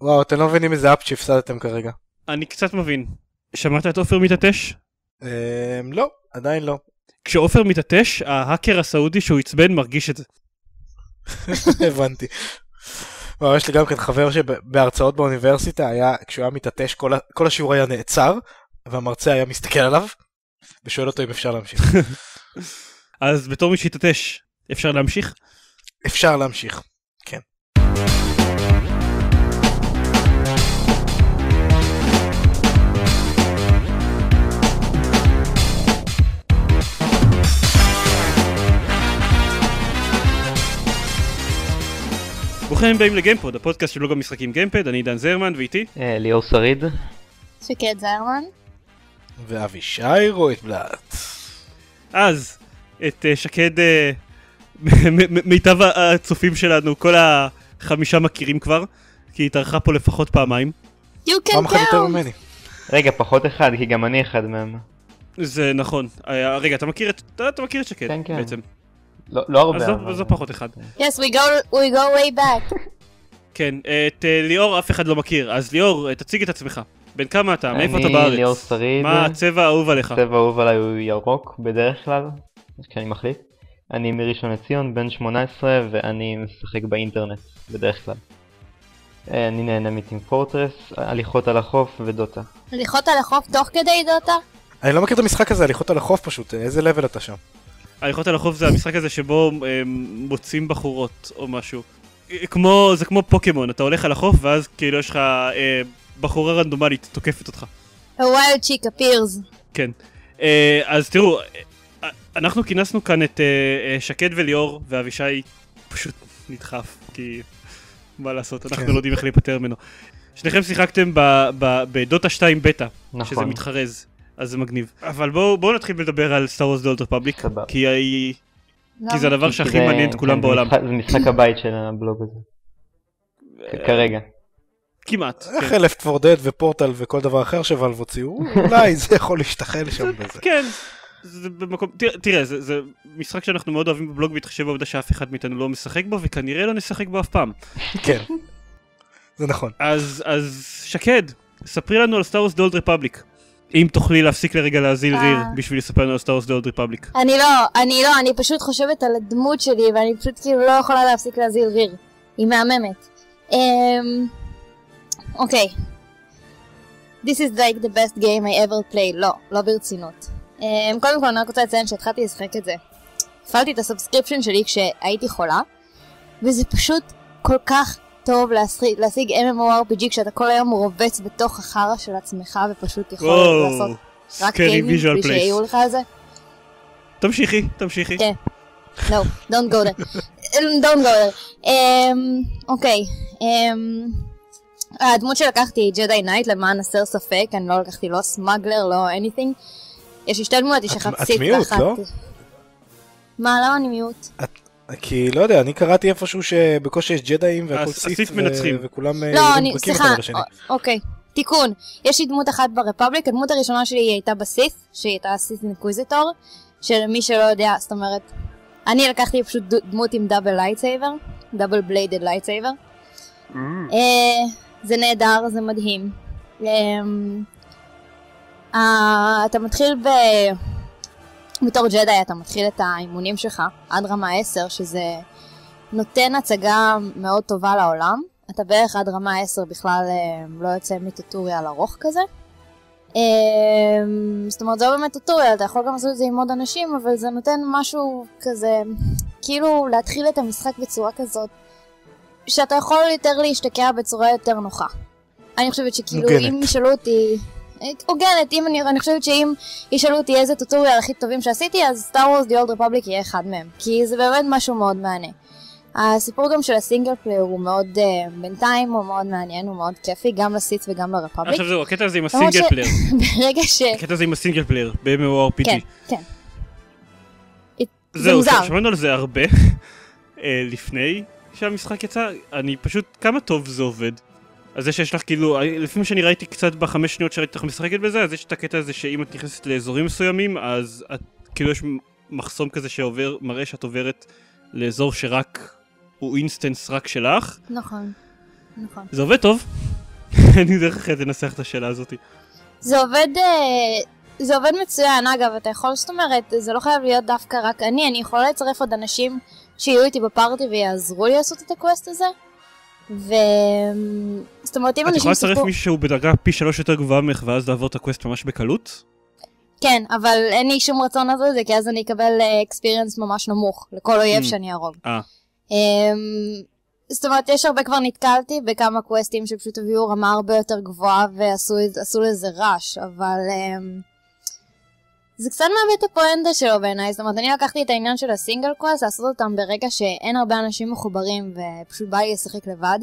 וואו, אתם לא מבינים איזה אפ שהפסדתם כרגע. אני קצת מבין. שמעת את עופר מתעטש? לא, עדיין לא. כשעופר מתעטש, ההאקר הסעודי שהוא עצבן מרגיש את זה. הבנתי. וואו, יש לי גם כן חבר שבהרצאות באוניברסיטה היה, כשהוא היה מתעטש, כל השיעור היה נעצר, והמרצה היה מסתכל עליו, ושואל אותו אם אפשר להמשיך. אז בתור מי שהתעטש, אפשר להמשיך? אפשר להמשיך, כן. ברוכים הבאים לגיימפוד, הפודקאסט שלו גם משחקים גיימפד, אני דן זרמן ואיתי ליאור שריד, שקד זרמן ואבישי רויטבלט. אז את שקד, מיטב הצופים שלנו, כל החמישה מכירים כבר, כי היא התארחה פה לפחות פעמיים. פעם אחת יותר ממני. רגע, פחות אחד, כי גם אני אחד מהם. זה נכון. רגע, אתה מכיר את שקד? כן, כן. בעצם. לא הרבה. אז זו פחות אחד. Yes, we go way back. כן, את ליאור אף אחד לא מכיר, אז ליאור, תציג את עצמך. בין כמה אתה? מאיפה אתה בארץ? אני ליאור שריד. מה הצבע האהוב עליך? הצבע האהוב עליי הוא ירוק בדרך כלל, כשאני מחליט. אני מראשון לציון, בן 18, ואני משחק באינטרנט בדרך כלל. אני נהנה מטים פורטרס, הליכות על החוף ודוטה. הליכות על החוף תוך כדי דוטה? אני לא מכיר את המשחק הזה, הליכות על החוף פשוט, איזה לבל אתה שם? הליכות על החוף זה המשחק הזה שבו מוצאים בחורות או משהו. זה כמו פוקימון, אתה הולך על החוף ואז כאילו יש לך בחורה רנדומלית תוקפת אותך. A wild chick appears. כן. אז תראו, אנחנו כינסנו כאן את שקד וליאור, ואבישי פשוט נדחף, כי מה לעשות, אנחנו לא יודעים איך להיפטר ממנו. שניכם שיחקתם בדוטה 2 בטא, שזה מתחרז, אז זה מגניב. אבל בואו נתחיל לדבר על Star Wars The Old Republic, כי זה הדבר שהכי מעניין את כולם בעולם. זה משחק הבית של הבלוג הזה. כרגע. כמעט. איך Left 4 Dead ופורטל וכל דבר אחר שוואלב הוציאו, אולי זה יכול להשתחל שם בזה. כן. תראה, זה משחק שאנחנו מאוד אוהבים בבלוג, בהתחשב בעובדה שאף אחד מאיתנו לא משחק בו, וכנראה לא נשחק בו אף פעם. כן, זה נכון. אז שקד, ספרי לנו על Star Wars The Old Republic. אם תוכלי להפסיק לרגע להזיל ריר בשביל לספר לנו על Star Wars The Old Republic. אני פשוט חושבת על הדמות שלי, ואני פשוט כאילו לא יכולה להפסיק להזיל ריר. היא מהממת. אוקיי. This is like the best game I ever played. לא ברצינות. קודם כל אני רק רוצה לציין שהתחלתי לשחק את זה. הפעלתי את הסאבסקריפשן שלי כשהייתי חולה, וזה פשוט כל כך טוב להשיג MMORPG כשאתה כל היום רובץ בתוך החרא של עצמך ופשוט יכול לעשות רק גיימינג בלי שיעירו לך על זה. תמשיכי. כן. No, don't go there. אוקיי. הדמות שלקחתי היא ג'די נייט למען הסר ספק, אני לא לקחתי לא סמגלר, לא anything. יש לי שתי דמויות, יש שחפשית מיעוט, לא? מה, למה אני מיעוט? כי לא יודע, אני קראתי איפשהו שבקושי יש ג'דאים והכל סיף וכולם יודעים פרקים אחד לשני. אוקיי, תיקון. יש לי דמות אחת ברפבליק, הדמות הראשונה שלי הייתה בסיס, שהיא הייתה סיס אינקוויזיטור, שלמי שלא יודע, זאת אומרת, אני לקחתי פשוט דמות עם דאבל לייטסייבר, דאבל בליידד לייטסייבר. זה נהדר, זה מדהים. אתה מתחיל בתור ג'די, אתה מתחיל את האימונים שלך עד רמה 10, שזה נותן הצגה מאוד טובה לעולם. אתה בערך עד רמה 10 בכלל לא יוצא מטוטוריאל ארוך כזה. זאת אומרת, זה לא באמת טוטוריאל, אתה יכול גם לעשות את זה עם עוד אנשים, אבל זה נותן משהו כזה, כאילו להתחיל את המשחק בצורה כזאת, שאתה יכול יותר להשתקע בצורה יותר נוחה. אני חושבת שכאילו אם ישאלו אותי, הוגנת, אני חושבת שאם ישאלו אותי איזה טוטוריאל הכי טובים שעשיתי, אז Star Wars The Old Republic יהיה אחד מהם, כי זה באמת משהו מאוד מעניין. הסיפור גם של הסינגל פלייר הוא מאוד, בינתיים הוא מאוד מעניין, הוא מאוד כיפי, גם לסיט וגם לרפבליק. עכשיו זהו, הקטע הזה עם הסינגל פלייר. ברגע ש... הקטע הזה עם הסינגל פלייר, ב-MMORPG. כן. זהו, שמענו על זה הרבה, לפני שהמשחק יצא, אני פשוט, כמה טוב זה עובד. אז זה שיש לך כאילו, לפי מה שאני ראיתי קצת ב5 שניות שראיתי לך משחקת בזה, אז יש את הקטע הזה שאם את נכנסת לאזורים מסוימים, אז כאילו יש מחסום כזה שעובר, מראה שאת עוברת לאזור שרק הוא אינסטנס רק שלך. נכון. זה עובד טוב. אין לי דרך אחרת לנסח את השאלה הזאת. זה עובד מצוין, אגב, אתה יכול, זאת אומרת, זה לא חייב להיות דווקא רק אני יכולה לצרף עוד אנשים שיהיו איתי בפארטי ויעזרו לי לעשות את הקווסט הזה. זאת אומרת, אם את אנשים יכולה לצרף מישהו שהוא בדרגה פי 3 יותר גבוהה ממך ואז לעבור את הקווסט ממש בקלות? כן, אבל אין לי שום רצון לעשות את זה, כי אז אני אקבל אקספיריאנס ממש נמוך לכל אויב שאני ארוג. זאת אומרת, יש הרבה כבר נתקלתי בכמה קווסטים שפשוט הביאו רמה הרבה יותר גבוהה ועשו לזה רש, אבל זה קצת מאבד את הפואנטה שלו בעיניי. זאת אומרת, אני לקחתי את העניין של הסינגל קווסט, לעשות אותם ברגע שאין הרבה אנשים מחוברים ופשוט בא לי לשחק לבד.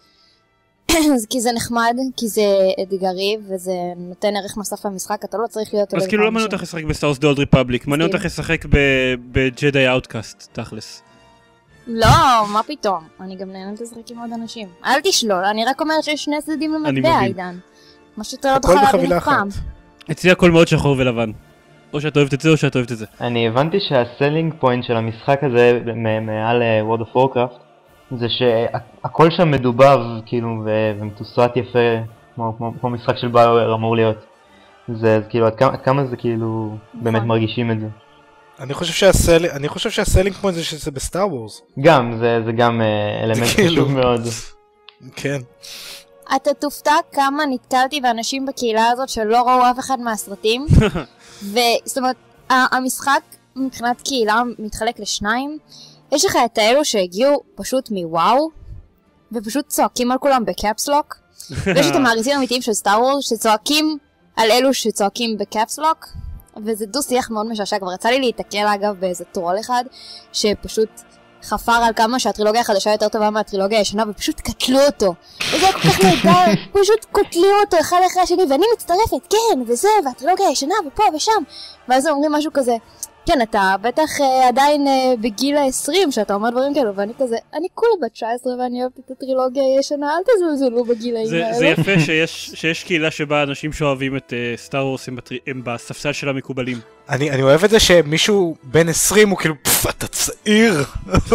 כי זה נחמד, כי זה אתגרי וזה נותן ערך נוסף למשחק, אתה לא צריך להיות... אז כאילו לא מעניין אותך לשחק בסטאר וורס דה אולד ריפבליק, מעניין אותך לשחק בג'די אאוטקאסט, תכלס. לא, מה פתאום? אני גם נהנית לשחק עם עוד אנשים. אל תשלול, אני רק אומרת שיש שני צדדים למטבע, עידן. מה שאתה לא תוכל להבין אף פעם. אצלי הכל מאוד שחור ולבן. או שאת אוהבת את זה או שאת אוהבת את זה. אני הבנתי שהסלינג פוינט של המשחק הזה מעל World of Warcraft זה שהכל שם מדובב כאילו ומתוסרט יפה כמו משחק של ביואר אמור להיות. זה כאילו עד כמה זה כאילו באמת מרגישים את זה. אני חושב שהסלינג פוינט זה שזה בסטאר וורס. גם, זה גם אלמנט חשוב מאוד. כן. אתה תופתע כמה נתקלתי באנשים בקהילה הזאת שלא ראו אף אחד מהסרטים. וזאת אומרת, המשחק מבחינת קהילה מתחלק לשניים. יש לך את האלו שהגיעו פשוט מוואו, ופשוט צועקים על כולם בקאפסלוק. ויש את המעריצים האמיתיים של סטאר וורס שצועקים על אלו שצועקים בקאפסלוק. וזה דו שיח מאוד משעשע. כבר יצא לי להתקל אגב באיזה טרול אחד, שפשוט חפר על כמה שהטרילוגיה החדשה יותר טובה מהטרילוגיה הישנה, ופשוט קטלו אותו. וזה היה כל כך נהדר, פשוט קוטלים אותו אחד אחרי השני, ואני מצטרפת, כן, וזה, והטרילוגיה הישנה, ופה ושם. ואז אומרים משהו כזה, כן, אתה בטח עדיין בגיל ה-20 שאתה אומר דברים כאלו, ואני כזה, אני כולה בת 19 ואני אוהבת את הטרילוגיה הישנה, אל תזלזלו בגילאים האלו. זה יפה שיש קהילה שבה אנשים שאוהבים את סטאר וורס הם בספסל של המקובלים. אני אוהב את זה שמישהו בן 20 הוא כאילו, אתה צעיר.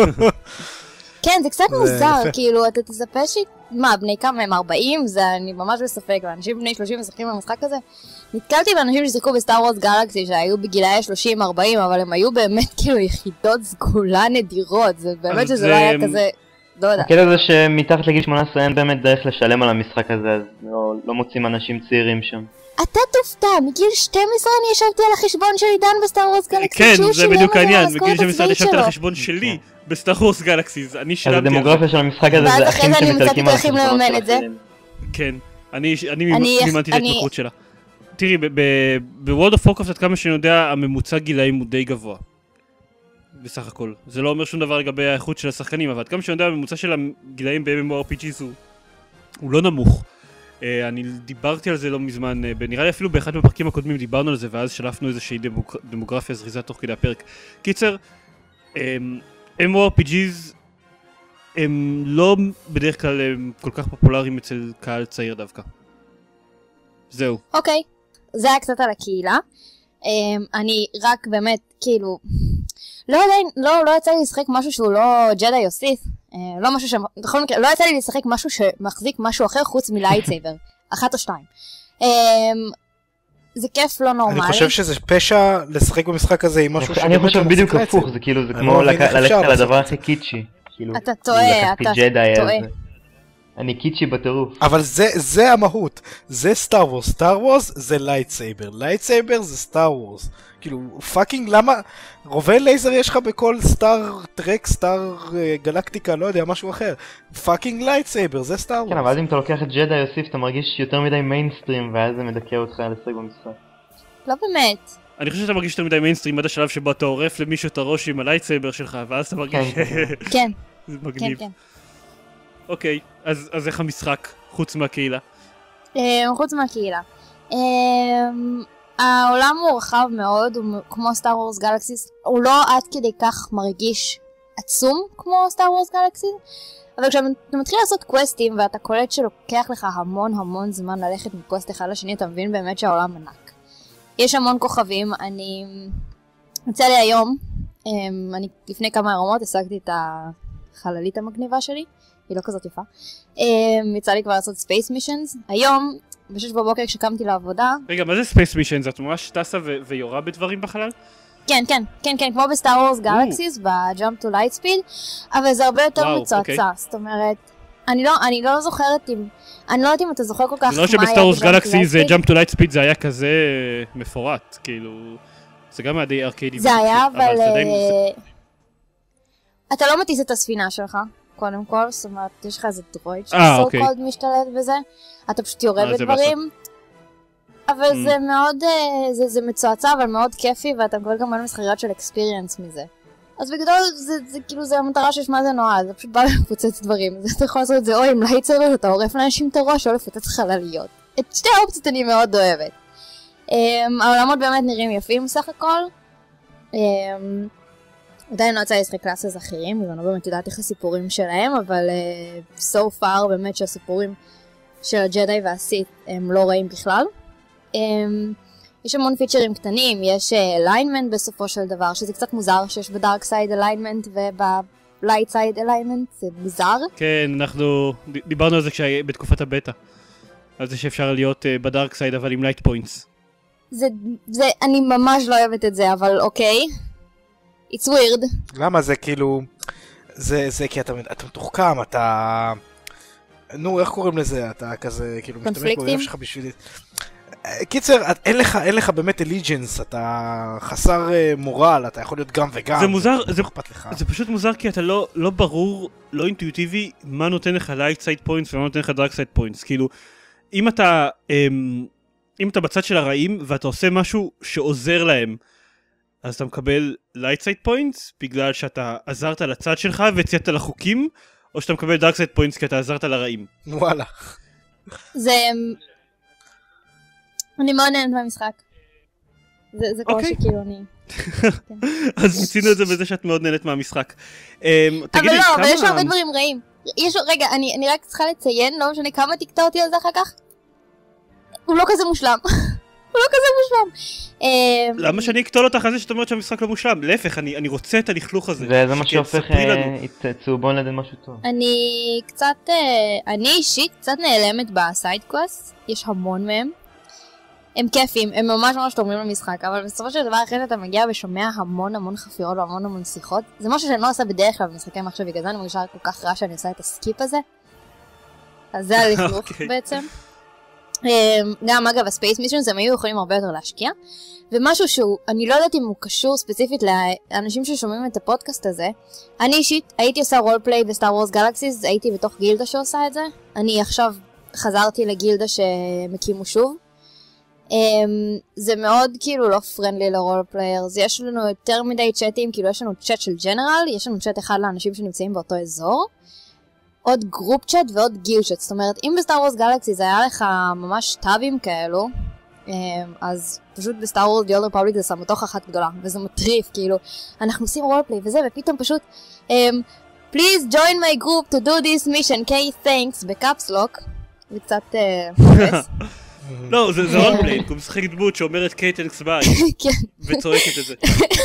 כן, זה קצת מוזר, כאילו, אתה תספר מה, בני כמה הם 40? זה אני ממש בספק, ואנשים בני 30 משחקים במשחק הזה. נתקלתי באנשים ששיחקו בסטאר וורס גלקסי שהיו בגילאי 30-40, אבל הם היו באמת כאילו יחידות סגולה נדירות, זה באמת שזה לא היה כזה, לא יודע. הקטע זה שמתחת לגיל 18 אין באמת דרך לשלם על המשחק הזה, אז לא מוצאים אנשים צעירים שם. אתה תופתע, מגיל 12 אני ישבתי על החשבון של עידן בסטאר וורס גלקסי. כן, זה בדיוק העניין, מגיל 12 אני ישבתי על החשבון שלי בסטאר וורס גלקסיז, אני שילמתי. אז הדמוגרפיה של המשחק הזה זה אחים שמתלקים על החשבונות שלהם. כן, אני מימנתי את ההתמכרות שלה. תראי, בוורלד אוף וורקראפט עד כמה שאני יודע, הממוצע גילאים הוא די גבוה. בסך הכל. זה לא אומר שום דבר לגבי האיכות של השחקנים, אבל עד כמה שאני יודע, הממוצע של הגילאים ב-MMORPGs הוא לא נמוך. אני דיברתי על זה לא מזמן, נראה לי אפילו באחד מהפרקים הקודמים דיברנו על זה, ואז שלפנו איזושהי דמוגרפיה זריזה תוך כדי הפרק. קיצר, MMORPGs הם לא בדרך כלל כל כך פופולריים אצל קהל צעיר דווקא. זהו. אוקיי, זה היה קצת על הקהילה. אני רק באמת, כאילו, לא יצא לי לשחק משהו שהוא לא ג'די יוסיף. לא משהו בכל מקרה, לא יצא לי לשחק משהו שמחזיק משהו אחר חוץ מלייטסייבר. 1 או 2. זה כיף לא נורמלי. אני חושב שזה פשע לשחק במשחק הזה עם משהו אני חושב בדיוק הפוך, זה כאילו, זה כמו ללכת על הדבר הכי קיצ'י. אתה טועה, אתה טועה. אני קיצ'י בטירוף. אבל זה המהות, זה סטאר וורס, סטאר וורס זה לייטסייבר, לייטסייבר זה סטאר וורס. כאילו, פאקינג, למה? רובי לייזר יש לך בכל סטאר טרק, סטאר גלקטיקה, לא יודע, משהו אחר. פאקינג לייטסייבר, זה סטאר וורס. כן, אבל אם אתה לוקח את ג'די יוסיף, אתה מרגיש יותר מדי מיינסטרים, ואז זה מדכא אותך לשחק במשחק. לא באמת. אני חושב שאתה מרגיש יותר מדי מיינסטרים עד השלב שבו אתה עורף למישהו את הראש עם הלייטסייבר שלך, ואז אתה מרגיש... כן. זה מגניב. אוקיי, אז איך המשחק, חוץ מהקהילה? חוץ מהקהילה. העולם הוא רחב מאוד, כמו סטאר וורס גלקסיס, הוא לא עד כדי כך מרגיש עצום כמו סטאר וורס גלקסיס, אבל כשאתה מתחיל לעשות קווסטים ואתה קולט שלוקח לך המון זמן ללכת מקווסט אחד לשני, אתה מבין באמת שהעולם ענק. יש המון כוכבים, יצא לי היום, אני לפני כמה יומות השגתי את החללית המגניבה שלי, היא לא כזאת יפה. יצא לי כבר לעשות ספייס מישנס. היום, ב-6 בבוקר כשקמתי לעבודה... רגע, מה זה ספייס מישנס? את ממש טסה ויורה בדברים בחלל? כן, כמו בסטאר וורס גלקסיס, ב-Jump to Light Speed, אבל זה הרבה יותר מצועצע, זאת אומרת, אני לא זוכרת אם, אני לא יודעת אם אתה זוכר כל כך זה לא שבסטאר וורס גלקסיס Jump to Light Speed זה היה כזה מפורט, כאילו, זה גם היה די ארקיידי. זה היה, אבל אתה לא מטיס את הספינה שלך, קודם כל, זאת אומרת, יש לך איזה דרויד שסו קולד משתלט בזה, אתה פשוט יורה בדברים, אבל זה מאוד, זה מצועצע, אבל מאוד כיפי, ואתה מקבל גם מלא מסחריות של אקספיריאנס מזה. אז בגדול, זה כאילו, זה המטרה שיש מה זה נועד, זה פשוט בא לפוצץ דברים. אתה יכול לעשות את זה או עם לייטסייבר, אתה עורף לאנשים את הראש, או לפוצץ חלליות. את שתי האופציות אני מאוד אוהבת. העולמות באמת נראים יפים סך הכל. עדיין לא יצא לי לשחק קלאסס אחרים, ואני לא באמת יודעת איך הסיפורים שלהם, אבל so far באמת שהסיפורים של הג'די והסית הם לא רעים בכלל. יש המון פיצ'רים קטנים, יש alignment בסופו של דבר, שזה קצת מוזר שיש בדארק סייד alignment ובלייט סייד alignment, זה מוזר. כן, אנחנו דיברנו על זה בתקופת הבטא, על זה שאפשר להיות בדארק סייד אבל עם לייט פוינטס. אני ממש לא אוהבת את זה, אבל אוקיי. It's weird. למה זה כאילו, זה כי אתה מתוחכם, אתה, נו איך קוראים לזה, אתה כזה כאילו משתמש בריב שלך בשביל... קיצר, אין לך באמת אליג'נס, אתה חסר מורל, אתה יכול להיות גם וגם. זה מוזר, זה פשוט מוזר כי אתה לא ברור, לא אינטואיטיבי, מה נותן לך לייט סייד פוינטס ומה נותן לך דארק סייד פוינטס. כאילו, אם אתה בצד של הרעים ואתה עושה משהו שעוזר להם, אז אתה מקבל לייט סייד פוינטס בגלל שאתה עזרת לצד שלך והציינת לחוקים, או שאתה מקבל דארק סייד פוינטס כי אתה עזרת לרעים. וואלה. זה... אני מאוד נהנת מהמשחק. זה כל שכאילו אני... אז מצינו את זה בזה שאת מאוד נהנת מהמשחק. אבל לא, אבל יש הרבה דברים רעים. רגע, אני רק צריכה לציין, לא משנה כמה תקטע אותי על זה אחר כך. הוא לא כזה מושלם. הוא לא כזה מושלם. למה שאני אקטול אותך על זה שאת אומרת שהמשחק לא מושלם? להפך, אני רוצה את הלכלוך הזה. זה מה שהופך את צהובון לדן משהו טוב. אני אישית קצת נעלמת בסייד קווסט. יש המון מהם. הם כיפים, הם ממש ממש תורמים למשחק, אבל בסופו של דבר אחרי שאתה מגיע ושומע המון חפירות והמון שיחות, זה משהו שאני לא עושה בדרך כלל במשחקי מחשב, בגלל זה אני מרגישה כל כך רע שאני עושה את הסקיפ הזה. אז זה הלכלוך בעצם. גם אגב הספייס מישנס הם היו יכולים הרבה יותר להשקיע, ומשהו שהוא, אני לא יודעת אם הוא קשור ספציפית לאנשים ששומעים את הפודקאסט הזה, אני אישית הייתי עושה רולפליי בסטאר וורס גלקסיס, הייתי בתוך גילדה שעושה את זה, אני עכשיו חזרתי לגילדה שהם הקימו שוב, זה מאוד כאילו לא פרנדלי לרול פליירס, יש לנו יותר מדי צ'אטים, כאילו יש לנו צ'אט של ג'נרל, יש לנו צ'אט אחד לאנשים שנמצאים באותו אזור, עוד גרופ צ'אט ועוד גיל צ'אט, זאת אומרת אם בסטאר וורס גלקסי זה היה לך ממש טאבים כאלו, אז פשוט בסטאר וורס די אולד רפובליק זה שם בתוך אחת גדולה, וזה מטריף כאילו, אנחנו עושים רול פליי וזה, ופתאום פשוט please join my group to do this mission, okay thanks, בקאפס לוק, זה קצת לא, זה רולפליי, הוא משחק דמות שאומרת קייטנקס ביי, וצועקת את זה.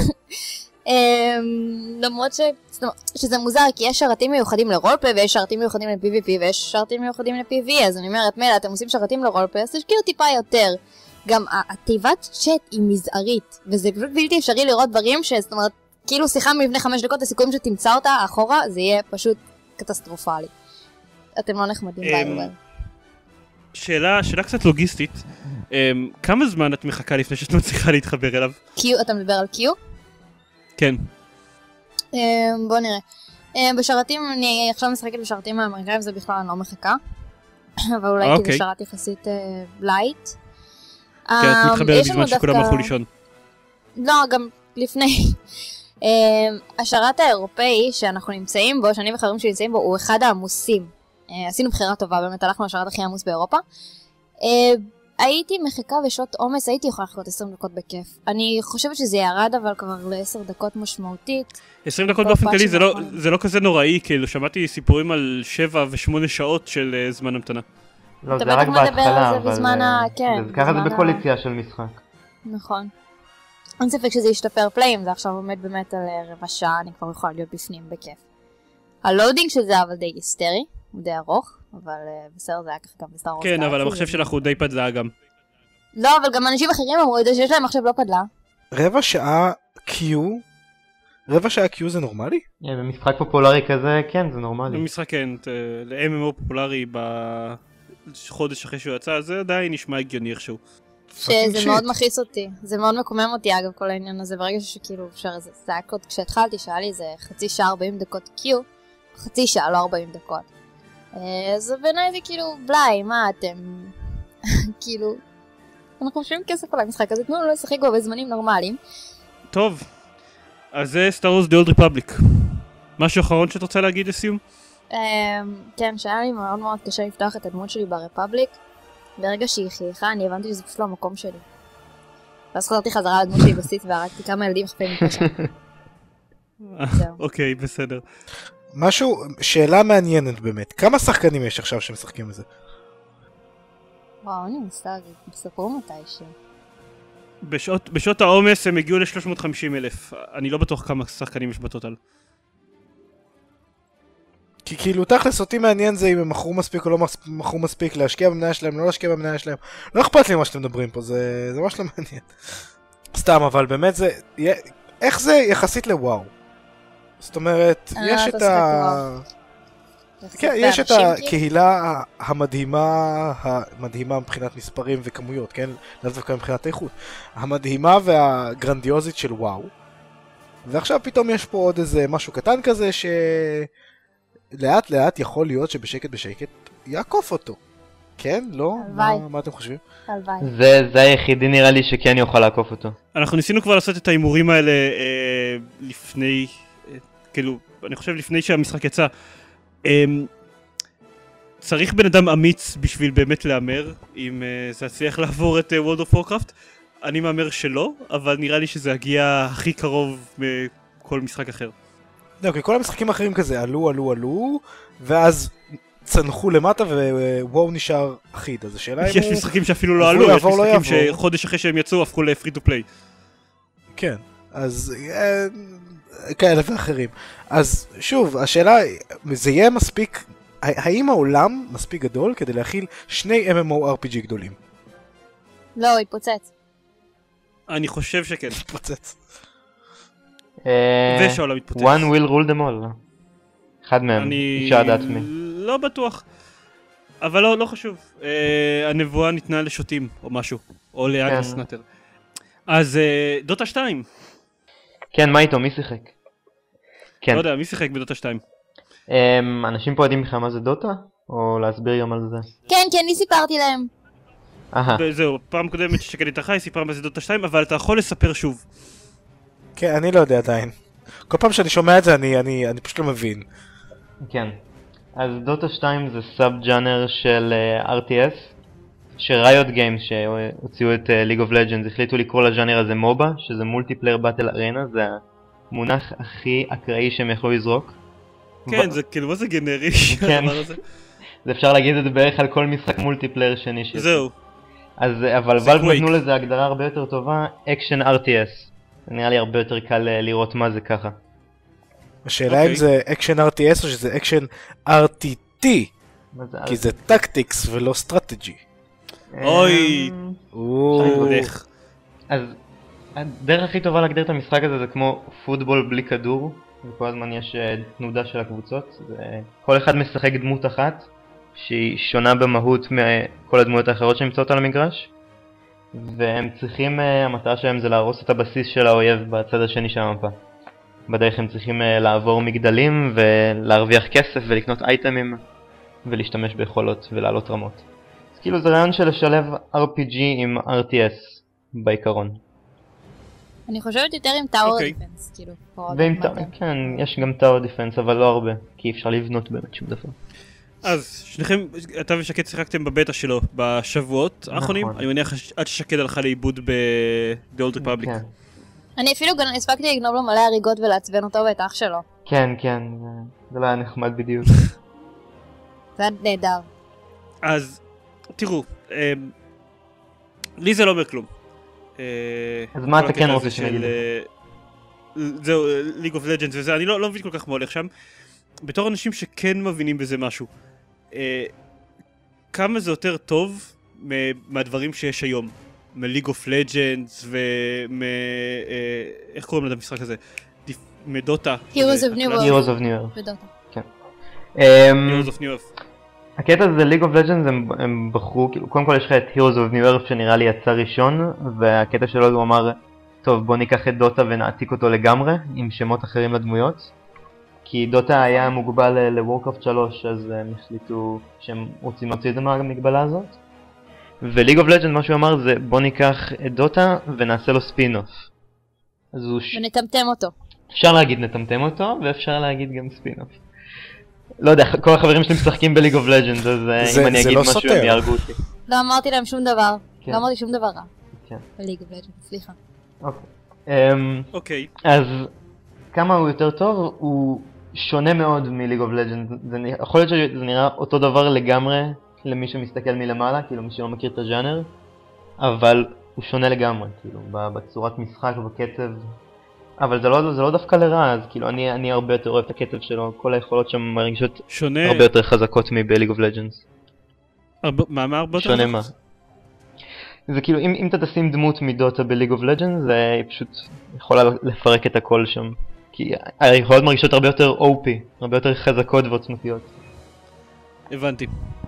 למרות שזה מוזר, כי יש שרתים מיוחדים לרולפליי, ויש שרתים מיוחדים ל-PvP, ויש שרתים מיוחדים ל-PvE, אז אני אומרת, מילא, אתם עושים שרתים לרולפליי, אז תשקיעו טיפה יותר. גם התיבת צ'אט היא מזערית, וזה פשוט בלתי אפשרי לראות דברים זאת אומרת, כאילו שיחה מבנה 5 דקות, הסיכויים שתמצא אותה אחורה, זה יהיה פשוט קטסטרופלי. אתם לא נחמדים ביי. שאלה קצת לוגיסטית, כמה זמן את מחכה לפני שאת מצליחה להתחבר אליו? קיו, אתה מדבר על קיו? כן. בוא נראה. בשרתים, אני עכשיו משחקת בשרתים האמריקאים, זה בכלל אני לא מחכה. אבל אולי כי זה שרת יחסית לייט. כן, את מתחברת בזמן שכולם הלכו לישון. לא, גם לפני. השרת האירופאי שאנחנו נמצאים בו, שאני וחברים שנמצאים בו, הוא אחד העמוסים. עשינו בחירה טובה, באמת הלכנו לשרת הכי עמוס באירופה. הייתי מחכה בשעות עומס, הייתי יכולה לחכות 20 דקות בכיף. אני חושבת שזה ירד אבל כבר ל10 דקות משמעותית. 20 דקות באופן כללי זה לא כזה נוראי, כאילו שמעתי סיפורים על 7 ו8 שעות של זמן המתנה. לא, זה רק בהתחלה, אבל ככה זה בכל יציאה של משחק. נכון. אין ספק שזה ישתפר פלאים, זה עכשיו עומד באמת על רבע שעה, אני כבר יכולה להיות בפנים בכיף. הלואודינג של זה אבל די היסטרי, הוא די ארוך, אבל בסדר זה היה ככה גם בסטאר וורס. כן, אבל המחשב שלך הוא די פדלה גם. לא, אבל גם אנשים אחרים אמרו את זה שיש להם מחשב לא פדלה. רבע שעה Q זה נורמלי? במשחק פופולרי כזה, כן, זה נורמלי. במשחק כן, ל-MMO פופולרי בחודש אחרי שהוא יצא, זה עדיין נשמע הגיוני איכשהו. שזה מאוד מכעיס אותי, זה מאוד מקומם אותי אגב כל העניין הזה, ברגע שכאילו אפשר זה היה קוד, כשהתחלתי שהיה לי איזה חצי שעה 40 דקות Q, חצי שעה לא 40 דקות. אז בעיניי זה כאילו בלי, מה אתם, כאילו, אנחנו חושבים כסף על המשחק הזה, תנו לו לשחק בו בזמנים נורמליים. טוב, אז זה Star Wars The Old Republic. משהו אחרון שאת רוצה להגיד לסיום? כן, שהיה לי מאוד מאוד קשה לפתוח את הדמות שלי ברפבליק. ברגע שהיא חייכה, אני הבנתי שזה פשוט לא המקום שלי. ואז חזרתי חזרה לדמות שלי בסיס והרגתי כמה ילדים חפים מפשע. אוקיי, בסדר. שאלה מעניינת באמת, כמה שחקנים יש עכשיו שמשחקים בזה? וואו, אני מושג, בספרו מתישהו. בשעות העומס הם הגיעו ל-350,000. אני לא בטוח כמה שחקנים יש בטוטל. כי כאילו תכלס אותי מעניין זה אם הם מכרו מספיק או לא מכרו מספיק להשקיע במניה שלהם, לא להשקיע במניה שלהם. לא אכפת לי מה שאתם מדברים פה, זה ממש לא מעניין. סתם, אבל באמת זה... איך זה יחסית לוואו? זאת אומרת, יש את ה... כן, יש את הקהילה המדהימה מבחינת מספרים וכמויות, כן? לא דווקא מבחינת איכות. המדהימה והגרנדיוזית של וואו. ועכשיו פתאום יש פה עוד איזה משהו קטן כזה שלאט לאט יכול להיות שבשקט יעקוף אותו. כן? לא? מה אתם חושבים? הלוואי. זה היחידי נראה לי שכן יוכל לעקוף אותו. אנחנו ניסינו כבר לעשות את ההימורים האלה לפני, כאילו, אני חושב לפני שהמשחק יצא. צריך בן אדם אמיץ בשביל באמת להמר אם זה יצליח לעבור את World of Warcraft. אני מאמר שלא, אבל נראה לי שזה הגיע הכי קרוב מכל משחק אחר. לא, כי כל המשחקים האחרים כזה עלו, ואז צנחו למטה ווואו נשאר אחיד, אז השאלה אם יש משחקים שאפילו לא עלו, יש משחקים שחודש אחרי שהם יצאו הפכו לפרי טו פליי. כן, אז כאלה ואחרים. אז שוב, השאלה, זה יהיה מספיק, האם העולם מספיק גדול כדי להכיל שני MMORPG גדולים? לא, הוא התפוצץ. אני חושב שכן. התפוצץ. ושהעולם התפוצץ. One will rule them all. אחד מהם, אפשר לדעת מי. לא בטוח. אבל לא חשוב. הנבואה ניתנה לשוטים או משהו. או לאגנס נטר. אז דוטה 2. כן, מה איתו? מי שיחק? לא יודע, מי שיחק בדוטה 2? אנשים פה יודעים בכלל מה זה דוטה? או להסביר גם על זה? כן, אני סיפרתי להם. זהו, פעם קודמת ששקד איתך, היא סיפרה מה זה דוטה 2, אבל אתה יכול לספר שוב. כן, אני לא יודע עדיין. כל פעם שאני שומע את זה אני פשוט לא מבין. כן. אז דוטה 2 זה סאב ג'אנר של RTS, שריוט גיימס שהוציאו את ליג אוף לג'נדס החליטו לקרוא לג'אנר הזה מובה, שזה מולטיפלייר באטל ארנה, זה המונח הכי אקראי שהם יכלו לזרוק. כן, זה כאילו מה זה גנרי? כן, זה אפשר להגיד את זה בערך על כל משחק מולטיפלייר שני שיש. זהו. אבל ואלב נתנו לזה הגדרה הרבה יותר טובה, אקשן RTS. נראה לי הרבה יותר קל לראות מה זה ככה. השאלה אם זה אקשן RTS או שזה אקשן RTT, כי זה טקטיקס ולא סטרטג'י. אוי. אז הדרך הכי טובה להגדיר את המשחק הזה זה כמו פוטבול בלי כדור, וכל הזמן יש תנודה של הקבוצות. כל אחד משחק דמות אחת שהיא שונה במהות מכל הדמויות האחרות שנמצאות על המגרש, והם צריכים, המטרה שלהם זה להרוס את הבסיס של האויב בצד השני של המפה. בדרך הם צריכים לעבור מגדלים ולהרוויח כסף ולקנות אייטמים ולהשתמש ביכולות ולעלות רמות. אז כאילו זה רעיון של לשלב RPG עם RTS בעיקרון. אני חושבת יותר עם טאוור דיפנס, כאילו. כן, יש גם טאוור דיפנס, אבל לא הרבה, כי אפשר לבנות באמת שום דבר. אז שניכם, אתה ושקד שיחקתם בבטא שלו בשבועות האחרונים, אני מניח עד ששקד הלכה לאיבוד ב-The Old Republic. אני אפילו גם הספקתי לגנוב לו מלא הריגות ולעצבן אותו ואת אח שלו. כן, זה לא היה נחמד בדיוק. זה היה נהדר. אז תראו, לי זה לא אומר כלום. אז מה אתה כן רוצה שנגיד? זהו, League of Legends וזה, אני לא מבין כל כך מה הולך שם. בתור אנשים שכן מבינים בזה משהו, כמה זה יותר טוב מהדברים שיש היום, מליג אוף לג'נדס איך קוראים לזה המשחק הזה? מדוטה. Heroes of New World. Heroes of New World. בדוטה. כן. Heroes of New World. הקטע הזה ליג אוף לג'נדס הם בחרו, כאילו, קודם כל יש לך את Heroes of New Earth שנראה לי יצא ראשון, והקטע שלו הוא אמר, טוב בוא ניקח את דוטה ונעתיק אותו לגמרי, עם שמות אחרים לדמויות, כי דוטה היה מוגבל ל-Warcraft 3, אז הם החליטו שהם רוצים להוציא את זה מהמגבלה הזאת. וליג אוף לג'נדס מה שהוא אמר זה בוא ניקח את דוטה ונעשה לו ספין-אוף. ונטמטם אותו. אפשר להגיד נטמטם אותו, ואפשר להגיד גם ספין-אוף. לא יודע, כל החברים שלי משחקים בליג אוף לג'נדס, אז אם אני אגיד משהו הם יהרגו אותי. לא אמרתי להם שום דבר. כן. לא אמרתי שום דבר רע. כן. בליג אוף לג'נדס, סליחה. אוקיי. אז כמה הוא יותר טוב? הוא שונה מאוד מליג אוף לג'נדס. יכול להיות שזה נראה אותו דבר לגמרי למי שמסתכל מלמעלה, כאילו מי שלא מכיר את הז'אנר, אבל הוא שונה לגמרי, כאילו בצורת משחק ובקצב. אבל זה לא דווקא לרע, אז כאילו אני הרבה יותר אוהב את הקצב שלו, כל היכולות שם מרגישות שונה. הרבה יותר חזקות מבליג אוף לג'נדס. מה הרבה יותר? שונה מה? זה כאילו אם אתה תשים דמות מדוטה בליג אוף לג'נדס, זה פשוט יכולה לפרק את הכל שם. כי היכולות מרגישות הרבה יותר OP, הרבה יותר חזקות ועוצמתיות. הבנתי.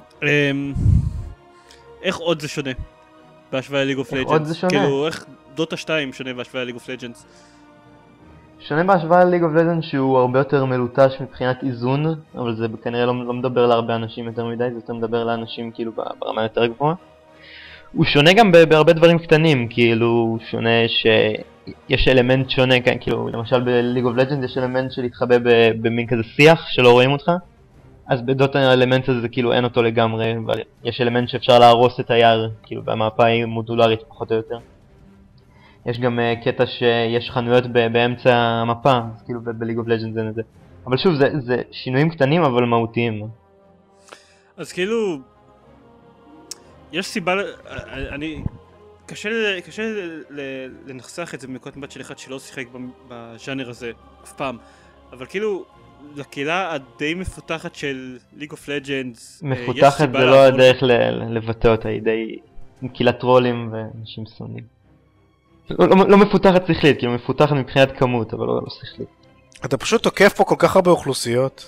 איך עוד זה שונה בהשוואה לליג אוף לג'נדס? עוד זה שונה? כאילו איך דוטה 2 שונה בהשוואה לליג אוף לג'נדס? שונה בהשוואה לליג אוף לג'נדס שהוא הרבה יותר מלוטש מבחינת איזון, אבל זה כנראה לא מדבר להרבה אנשים יותר מדי, זה יותר מדבר לאנשים כאילו ברמה יותר גבוהה. הוא שונה גם בהרבה דברים קטנים, כאילו הוא שונה שיש אלמנט שונה, כן, כאילו למשל בליג אוף לג'נדס יש אלמנט של להתחבא במין כזה שיח שלא רואים אותך, אז בדוטה האלמנט הזה כאילו אין אותו לגמרי, אבל יש אלמנט שאפשר להרוס את היער, כאילו והמפה היא מודולרית פחות או יותר. יש גם קטע שיש חנויות באמצע המפה, אז כאילו בליג אוף לג'נדס אין את זה. אבל שוב, זה שינויים קטנים אבל מהותיים. אז כאילו, יש סיבה, קשה לנחסך את זה מנקודת מבט של אחד שלא שיחק בז'אנר הזה אף פעם, אבל כאילו, לקהילה הדי מפותחת של ליג אוף לג'נדס, מפותחת זה לא הדרך לבטא אותה, היא די קהילת טרולים ואנשים שונאים. לא מפותחת שכלית, כאילו מפותחת מבחינת כמות, אבל לא שכלית. אתה פשוט תוקף פה כל כך הרבה אוכלוסיות.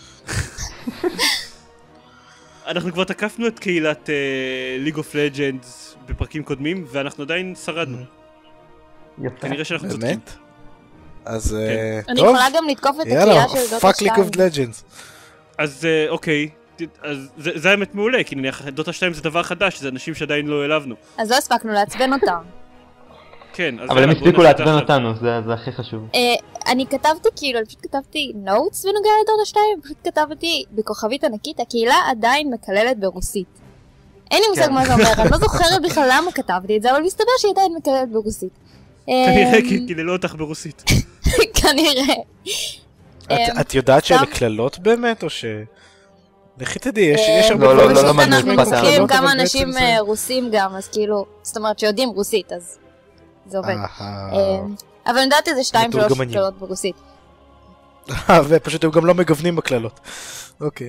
אנחנו כבר תקפנו את קהילת ליג אוף לג'נדס בפרקים קודמים, ואנחנו עדיין שרדנו. יפה. כנראה שאנחנו צודקים. באמת? אז אני טוב. יכולה גם לתקוף את יאללה, הקהילה של דוטה 2. פאק ליג אוף לג'נדס. אז אוקיי, אז זה האמת מעולה, כי נניח דוטה 2 זה דבר חדש, זה אנשים שעדיין לא העלבנו. אז לא הספקנו לעצבן אותם. כן, אז אבל הם בוא הספיקו נעשה לעצבן עכשיו. אותנו, זה הכי חשוב. אני כתבתי כאילו, אני פשוט כתבתי נוטס בנוגע לדוטה 2, פשוט כתבתי בכוכבית ענקית, הקהילה עדיין מקללת ברוסית. אין לי מושג מה זה אומר, אני לא זוכרת בכלל למה כתבתי את זה, אבל מסתבר שהיא עדיין מקללת ברוסית. כנראה כי קיללו אותך ברוסית. כנראה. את יודעת שאלה קללות באמת, או ש... לכי תדעי, יש הרבה לא, דברים לא, שאנחנו לא, משמיעים לא, כמו לא, מכירים קללות, כמה אבל אנשים בעצם זה- רוסים גם, אז כאילו, זאת אומרת שיודעים רוסית, אז זה עובד. אהה. אבל אני יודעת איזה 2-3 מתורגמנים. קללות ברוסית. ופשוט הם גם לא מגוונים בקללות. אוקיי.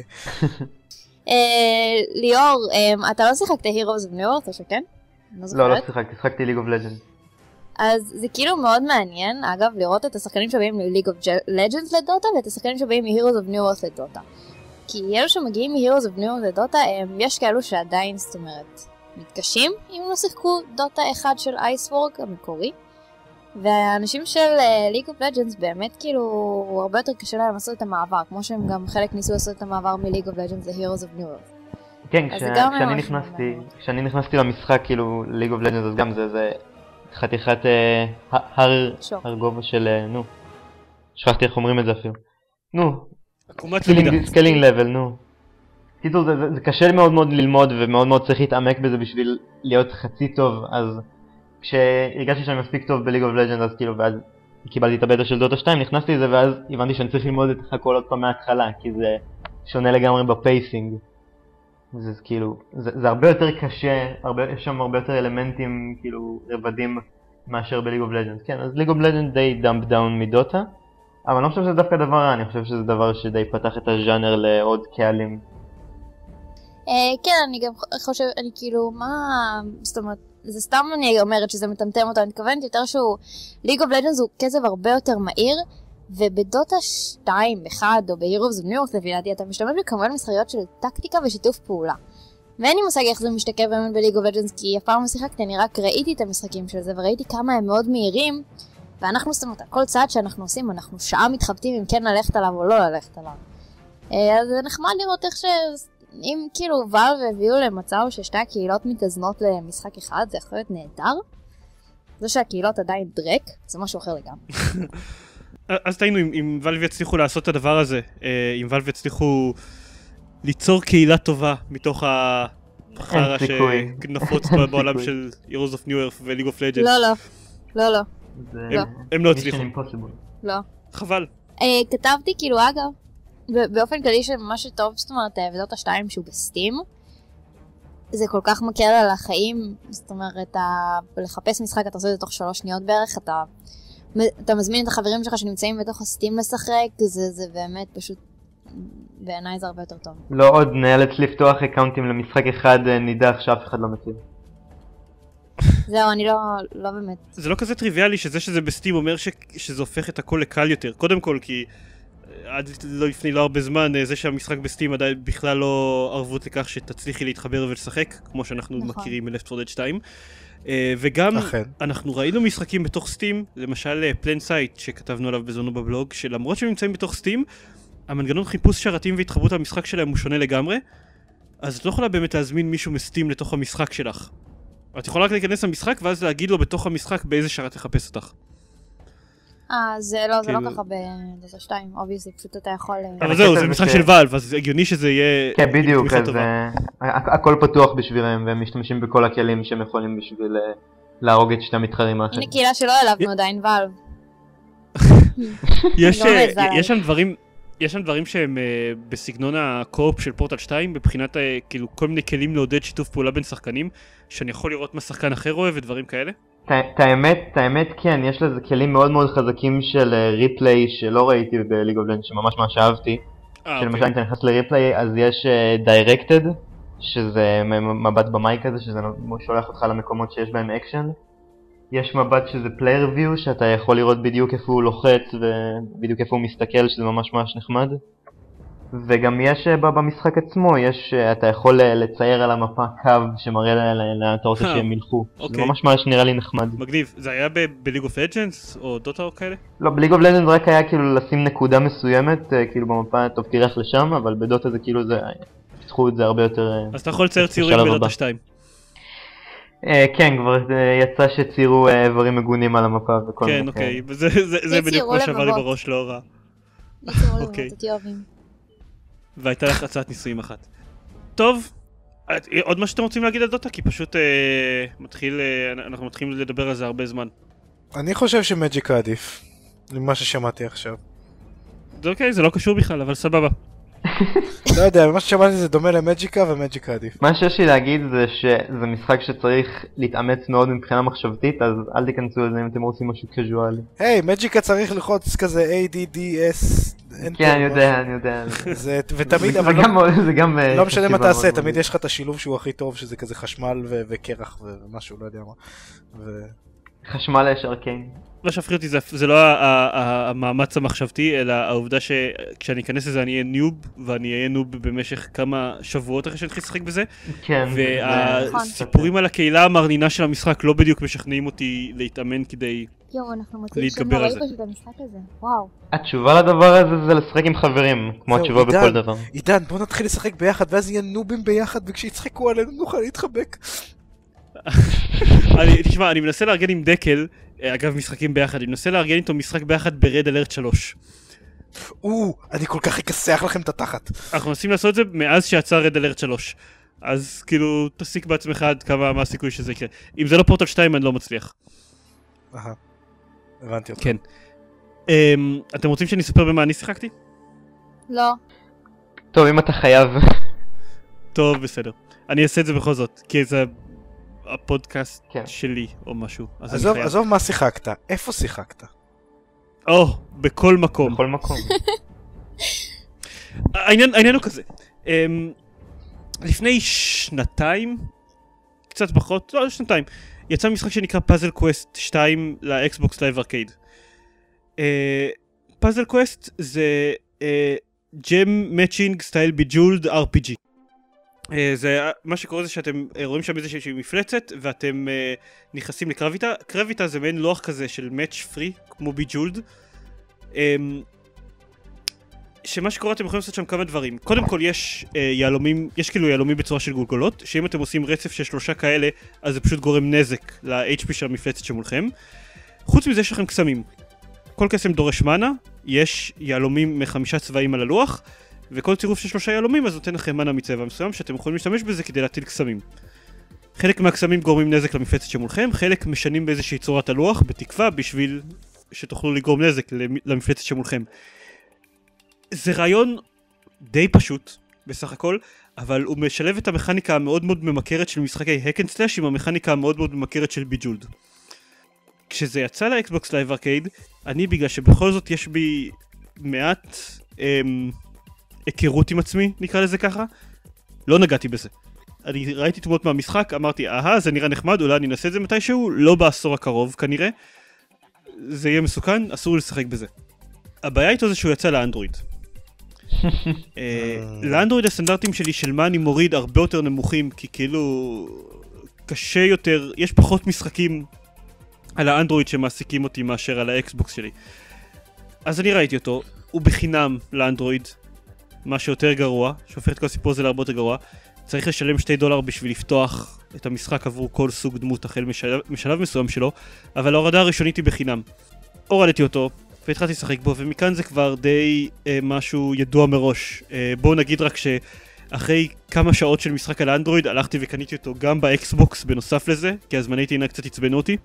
ליאור, אתה לא שיחקת Heroes of New Earth, או שכן? אני לא לא, לא זוכרת. שיחקתי ליג אוף לג'נדס. אז זה כאילו מאוד מעניין, אגב, לראות את השחקנים שבאים מ-League of Legends לדוטה, ואת השחקנים שבאים מ-Heroes of New Earth לדוטה. כי אלו שמגיעים מ-Heroes of New Earth לדוטה, יש כאלו שעדיין, זאת אומרת, מתקשים אם לא שיחקו דוטה אחד של Icework המקורי. והאנשים של League of Legends באמת כאילו, הרבה יותר קשה להם לעשות את המעבר, כמו שהם גם חלק ניסו לעשות את המעבר מ-League of Legends ל-Heroes of New Earth. כן, אז זה גם כשאני נכנסתי למשחק כאילו ליג אוף לג'נדס, אז גם זה חתיכת הר גובה של, נו, שכחתי איך אומרים את זה אפילו. נו, עקומת למידה. סקלינג לבל, נו. קיצור, זה קשה מאוד מאוד ללמוד ומאוד מאוד צריך להתעמק בזה בשביל להיות חצי טוב, אז כשהרגשתי שאני מספיק טוב בליג אוף לג'נדס, אז כאילו, ואז קיבלתי את הבטא של דוטה 2, נכנסתי לזה ואז הבנתי שאני צריך ללמוד את הכל עוד פעם מההתחלה, כי זה שונה לגמרי בפייסינג. זה כאילו, זה הרבה יותר קשה, יש שם הרבה יותר אלמנטים, כאילו, רבדים מאשר בליג אוף לג'נדס. כן, אז ליג אוף לג'נדס די דאמפ דאון מדוטה, אבל אני לא חושב שזה דווקא דבר רע, אני חושב שזה דבר שדי פתח את הז'אנר לעוד קהלים. כן, אני גם חושב, אני כאילו, מה... זאת אומרת, זה סתם אני אומרת שזה מטמטם אותו, אני מתכוונת יותר שהוא... ליג אוף לג'נדס הוא קצב הרבה יותר מהיר, ובדוטה 2, 1, או ב-Heroes of New York, לפי דעתי, אתה משתמש בכמובן מסחריות של טקטיקה ושיתוף פעולה. ואין לי מושג איך זה משתקף באמת בליג אוף לג'נדס, כי אף פעם לא שיחקתי, אני רק ראיתי את המשחקים של זה, וראיתי כמה הם מאוד מהירים, ואנחנו עושים אותה. כל צעד שאנחנו עושים, אנחנו שעה מתחבטים אם כן ללכת עליו או לא ללכת עליו. אז זה נחמד לראות איך אם כאילו ואלב הביאו למצב ששתי הקהילות מתאזנות למשחק אחד, זה יכול להיות נהדר. זה שהקהילות עדיין דרק, זה משהו אחר לגמרי. אז תהיינו, אם ואלב יצליחו לעשות את הדבר הזה, אם ואלב יצליחו ליצור קהילה טובה מתוך החרא שנפוץ בעולם של Heroes of New York ו-League of Legends. לא. הם לא הצליחו. לא. חבל. כתבתי כאילו אגב, באופן כללי שמה שטוב, זאת אומרת, ודוטה 2 שהוא בסטים, זה כל כך מקל על החיים, זאת אומרת, לחפש משחק, אתה עושה את זה תוך 3 שניות בערך, אתה מזמין את החברים שלך שנמצאים בתוך הסטים לשחק, זה באמת פשוט, בעיניי זה הרבה יותר טוב. לא עוד נאלץ לפתוח אקאונטים למשחק אחד נידח שאף אחד לא מכיר. זהו, אני לא באמת. זה לא כזה טריוויאלי שזה בסטים אומר שזה הופך את הכל לקל יותר. קודם כל כי עד לפני לא הרבה זמן זה שהמשחק בסטים עדיין בכלל לא ערבות לכך שתצליחי להתחבר ולשחק, כמו שאנחנו מכירים מ-Left 4 Dead 2. וגם אנחנו ראינו משחקים בתוך סטים, למשל פלנסייט שכתבנו עליו בזונו בבלוג, שלמרות שהם נמצאים בתוך סטים, המנגנון חיפוש שרתים והתחברות למשחק שלהם הוא שונה לגמרי, אז את לא יכולה באמת להזמין מישהו מסטים לתוך המשחק שלך. את יכולה רק להיכנס למשחק ואז להגיד לו בתוך המשחק באיזה שרת לחפש אותך. זה לא ככה בדוטה 2, אובייסלי, פשוט אתה יכול... אבל זהו, זה משחק של ואלב, אז הגיוני שזה יהיה... כן, בדיוק, אז הכל פתוח בשבילם, והם משתמשים בכל הכלים שהם יכולים בשביל להרוג את שתי המתחרים האחרים. הנה קהילה שלא העלבנו עדיין, ואלב. יש שם דברים שהם בסגנון הקורפ של פורטל 2, בבחינת כאילו כל מיני כלים לעודד שיתוף פעולה בין שחקנים, שאני יכול לראות מה שחקן אחר רואה ודברים כאלה. את האמת כן, יש לזה כלים מאוד מאוד חזקים של ריפליי שלא ראיתי בליג אוף לג'נדס, שממש ממש אהבתי. שלמשל אם אתה נכנס לריפליי אז יש דיירקטד, שזה מבט במאי כזה, שזה שולח אותך למקומות שיש בהם אקשן. יש מבט שזה פלייר ויו, שאתה יכול לראות בדיוק איפה הוא לוחץ ובדיוק איפה הוא מסתכל, שזה ממש ממש נחמד. וגם יש במשחק עצמו, אתה יכול לצייר על המפה קו שמראה לאן אתה רוצה שהם ילכו. זה ממש ממש נראה לי נחמד. מגניב. זה היה בליג אוף לג'נדס או דוטה או כאלה? לא, בליג אוף לג'נדס רק היה כאילו לשים נקודה מסוימת, כאילו במפה, טוב תלך לשם, אבל בדוטה זה כאילו זה, פיתחו את זה הרבה יותר... אז אתה יכול לצייר ציורים בדוטה 2. כן, כבר יצא שציירו איברים מגונים על המפה וכל כן, אוקיי, זה בדיוק מה שעבר לי בראש לא רע. אוקיי. והייתה לך הצעת ניסויים אחת. טוב, עוד מה שאתם רוצים להגיד על דוטה? כי פשוט אנחנו מתחילים לדבר על זה הרבה זמן. אני חושב שמג'יקה עדיף, למה ששמעתי עכשיו. זה אוקיי, זה לא קשור בכלל, אבל סבבה. לא יודע, מה ששמעתי זה דומה למג'יקה ומג'יקה עדיף. מה שיש לי להגיד זה שזה משחק שצריך להתאמץ מאוד מבחינה מחשבתית, אז אל תיכנסו לזה אם אתם רוצים משהו קזואלי. היי, מג'יקה צריך ללחוץ כזה ADDS. כן, אני יודע. ותמיד, אבל לא משנה מה תעשה, תמיד יש לך את השילוב שהוא הכי טוב, שזה כזה חשמל וקרח ומשהו, לא יודע מה. חשמל יש ארקיין. מה שהפחיד אותי זה לא המאמץ המחשבתי, אלא העובדה שכשאני אכנס לזה אני אהיה ניוב, ואני אהיה ניוב במשך כמה שבועות אחרי שאני אתחיל לשחק בזה. כן. והסיפורים על הקהילה המרנינה של המשחק לא בדיוק משכנעים אותי להתאמן כדי להתגבר על זה. וואו. התשובה לדבר הזה זה לשחק עם חברים, כמו התשובה בכל דבר. עידן, בוא נתחיל לשחק ביחד, ואז יהיה נובים ביחד, וכשיצחקו עלינו נוכל להתחבק. תשמע, אני מנסה לארגן עם דקל, אגב משחקים ביחד, אני מנסה לארגן איתו משחק ביחד ברד אלרט 3. אני כל כך אכסח לכם את התחת. אנחנו מנסים לעשות את זה מאז שיצא רד אלרט 3. אז כאילו, תסיק בעצמך עד כמה מה הסיכוי שזה יקרה. אם זה לא פורטל 2 אני לא מצליח. הבנתי אותך. כן. אתם רוצים שאני אספר במה אני שיחקתי? לא. טוב, אם אתה חייב. טוב, בסדר. אני אעשה את זה בכל זאת, כי זה הפודקאסט שלי או משהו. עזוב מה שיחקת, איפה שיחקת? בכל מקום. בכל מקום. העניין הוא כזה. לפני שנתיים, קצת פחות, לא שנתיים, יצא משחק שנקרא פאזל קווסט 2 לאקסבוקס לייב ארקייד. פאזל קווסט זה ג'ם מאצ'ינג סטייל ביג'ולד RPG. זה מה שקורה זה שאתם רואים שם איזושהי מפלצת ואתם נכנסים לקרביטה. קרביטה זה מעין לוח כזה של מאץ' פרי כמו ביג'ולד. שמה שקורה אתם יכולים לעשות שם כמה דברים. קודם כל יש יהלומים, יש כאילו יהלומים בצורה של גולגולות, שאם אתם עושים רצף של 3 כאלה, אז זה פשוט גורם נזק ל-HP של המפלצת שמולכם. חוץ מזה יש לכם קסמים. כל קסם דורש מנה, יש יהלומים מ5 צבעים על הלוח, וכל צירוף של 3 יהלומים אז נותן לכם מנה מצבע מסוים שאתם יכולים להשתמש בזה כדי להטיל קסמים. חלק מהקסמים גורמים נזק למפלצת שמולכם, חלק משנים באיזושהי צורת הלוח, בתקווה בשביל שתוכלו לגרום נזק למפלצת שמולכם. זה רעיון די פשוט בסך הכל, אבל הוא משלב את המכניקה המאוד מאוד ממכרת של משחקי hack and slash עם המכניקה המאוד מאוד ממכרת של ביג'ולד. כשזה יצא לאקסבוקס לייב ארקייד, אני בגלל שבכל זאת יש בי מעט היכרות עם עצמי, נקרא לזה ככה, לא נגעתי בזה. אני ראיתי תמונות מהמשחק, אמרתי, זה נראה נחמד, אולי אני אנסה את זה מתישהו, לא בעשור הקרוב כנראה. זה יהיה מסוכן, אסור לשחק בזה. הבעיה איתו זה שהוא יצא לאנדרואיד. לאנדרואיד הסטנדרטים שלי של מה אני מוריד הרבה יותר נמוכים, כי כאילו קשה יותר, יש פחות משחקים על האנדרואיד שמעסיקים אותי מאשר על האקסבוקס שלי. אז אני ראיתי אותו, הוא בחינם לאנדרואיד, מה שיותר גרוע, שהופך את כל הסיפור הזה להרבה יותר גרוע. צריך לשלם $2 בשביל לפתוח את המשחק עבור כל סוג דמות החל משלב מסוים שלו, אבל ההורדה הראשונית היא בחינם. הורדתי אותו והתחלתי לשחק בו, ומכאן זה כבר די משהו ידוע מראש. בואו נגיד רק שאחרי כמה שעות של משחק על האנדרואיד הלכתי וקניתי אותו גם באקסבוקס בנוסף לזה, כי הזמני טעינה קצת עצבנו אותי.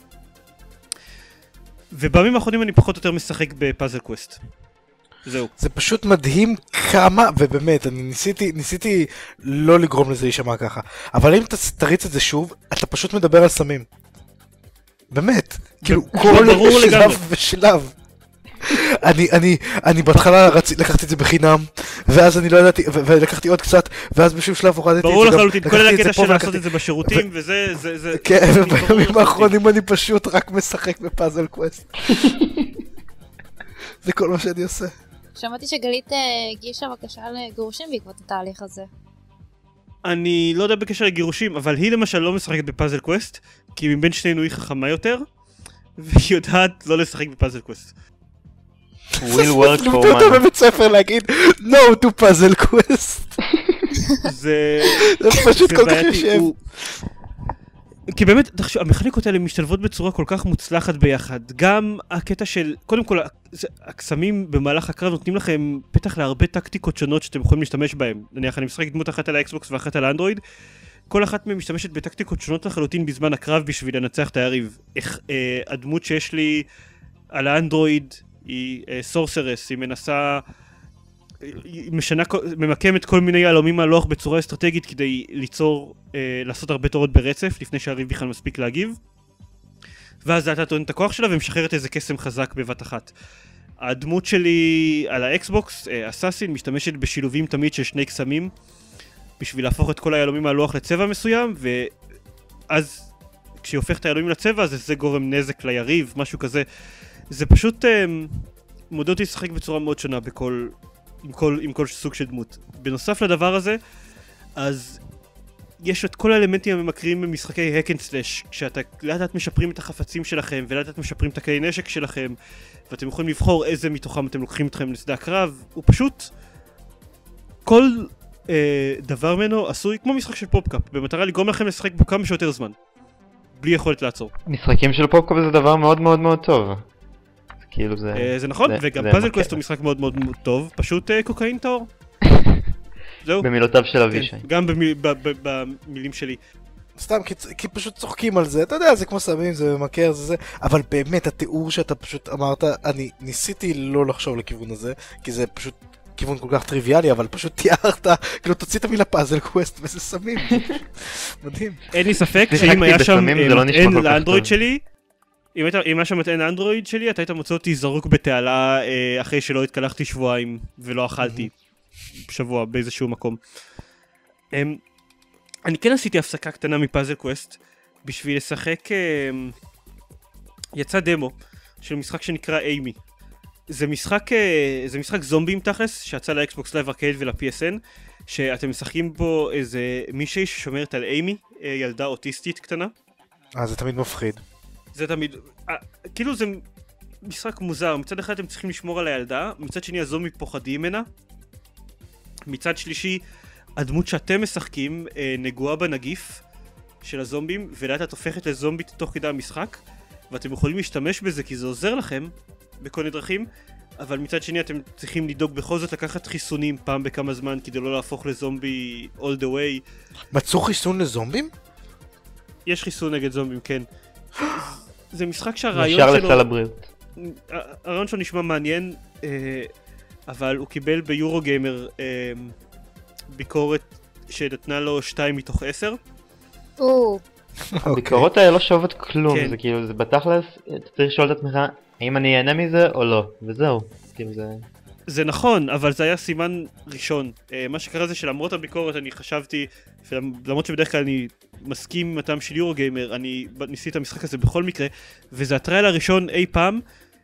ובימים האחרונים אני פחות או יותר משחק בפאזל קווסט. זהו. זה פשוט מדהים כמה, ובאמת, אני ניסיתי לא לגרום לזה להישמע ככה, אבל אם אתה תריץ את זה שוב, אתה פשוט מדבר על סמים. באמת, כאילו כל שלב ושלב. אני בהתחלה לקחתי את זה בחינם, ואז אני לא ידעתי, ולקחתי עוד קצת, ואז בשום שלב הורדתי את זה. ברור לחלוטין, כל הקטע של לעשות את זה בשירותים, וזה... כן, ובימים האחרונים אני פשוט רק משחק בפאזל קווסט. זה כל מה שאני עושה. שמעתי שגלית הגישה בקשה לגירושים בעקבות התהליך הזה. אני לא יודע בקשר לגירושים, אבל היא למשל לא משחקת בפאזל קווסט, כי מבין שנינו היא חכמה יותר, והיא יודעת לא לשחק בפאזל קווסט. will work for לימדו אותו בבית ספר להגיד no to puzzle quest. זה פשוט כל כך יושב. כי באמת, המכניקות האלה משתלבות בצורה כל כך מוצלחת ביחד. גם הקטע של, קודם כל, הקסמים במהלך הקרב נותנים לכם פתח להרבה טקטיקות שונות שאתם יכולים להשתמש בהן. נניח, אני משחק דמות אחת על האקסבוקס ואחת על האנדרואיד. כל אחת מהן משתמשת בטקטיקות שונות לחלוטין בזמן הקרב בשביל לנצח את היריב. הדמות שיש לי על האנדרואיד היא סורסרס, היא מנסה... היא ממקמת כל מיני יהלומים מהלוח בצורה אסטרטגית כדי לעשות הרבה תורות ברצף לפני שהריב בכלל מספיק להגיב, ואז אתה טוען את הכוח שלה ומשחררת איזה קסם חזק בבת אחת. הדמות שלי על האקסבוקס, אסאסין, משתמשת בשילובים תמיד של 2 קסמים בשביל להפוך את כל היהלומים מהלוח לצבע מסוים, ואז כשהיא הופכת היהלומים לצבע אז זה גורם נזק ליריב, משהו כזה. זה פשוט מודד אותי לשחק בצורה מאוד שונה עם כל סוג של דמות. בנוסף לדבר הזה, אז יש את כל האלמנטים הממכרים במשחקי hack and slash, כשאתה לאט לאט משפרים את החפצים שלכם, ולאט לאט משפרים את הכלי נשק שלכם, ואתם יכולים לבחור איזה מתוכם אתם לוקחים אתכם לשדה הקרב, הוא פשוט... כל דבר ממנו עשוי כמו משחק של פופקאפ, במטרה לגרום לכם לשחק בו כמה שיותר זמן, בלי יכולת לעצור. משחקים של פופקאפ זה דבר מאוד מאוד מאוד טוב. כאילו זה נכון, וגם פאזל קווסט הוא משחק מאוד מאוד טוב, פשוט קוקאין טהור. זהו. במילותיו של אבישי. גם במילים שלי. סתם, כי פשוט צוחקים על זה, אתה יודע, זה כמו סמים, זה ממכר, זה, אבל באמת, התיאור שאתה פשוט אמרת, אני ניסיתי לא לחשוב לכיוון הזה, כי זה פשוט כיוון כל כך טריוויאלי, אבל פשוט תיארת, כאילו תוציא את המילה פאזל קווסט, וזה סמים, מדהים. אין לי ספק שאם היה שם אין לאנדרואיד שלי, אם היה שם את אנדרואיד שלי, אתה היית מוצא אותי זרוק בתעלה אחרי שלא התקלחתי שבועיים ולא אכלתי שבוע באיזשהו מקום. אני כן עשיתי הפסקה קטנה מפאזל קווסט בשביל לשחק, יצא דמו של משחק שנקרא אימי. זה משחק זומבים תכלס שיצא לאקסבוקס לייב ארקייד ול-PSN, שאתם משחקים בו איזה מישהי ששומרת על אימי, ילדה אוטיסטית קטנה. זה תמיד מפחיד. זה תמיד, כאילו זה משחק מוזר, מצד אחד אתם צריכים לשמור על הילדה, מצד שני הזומבים פוחדים ממנה, מצד שלישי הדמות שאתם משחקים נגועה בנגיף של הזומבים, ולאט את הופכת לזומבית תוך כדי המשחק, ואתם יכולים להשתמש בזה כי זה עוזר לכם בכל מיני דרכים, אבל מצד שני אתם צריכים לדאוג בכל זאת לקחת חיסונים פעם בכמה זמן כדי לא להפוך לזומבי all the way. מצאו חיסון לזומבים? יש חיסון נגד זומבים, כן. זה משחק שהרעיון נשאר שלו... לסל הבריאות. הרעיון שלו נשמע מעניין, אבל הוא קיבל ביורו גיימר ביקורת שנתנה לו 2 מתוך 10. הביקורות האלה לא שוות כלום, כן. זה כאילו, זה בתכלס, אתה צריך לשאול את עצמך, האם אני אהנה מזה או לא, וזהו, כאילו זה... זה נכון, אבל זה היה סימן ראשון. מה שקרה זה שלמרות הביקורת אני חשבתי, למרות שבדרך כלל אני מסכים עם הטעם של יורו גיימר, אני ניסיתי את המשחק הזה בכל מקרה, וזה הטרייל הראשון אי פעם,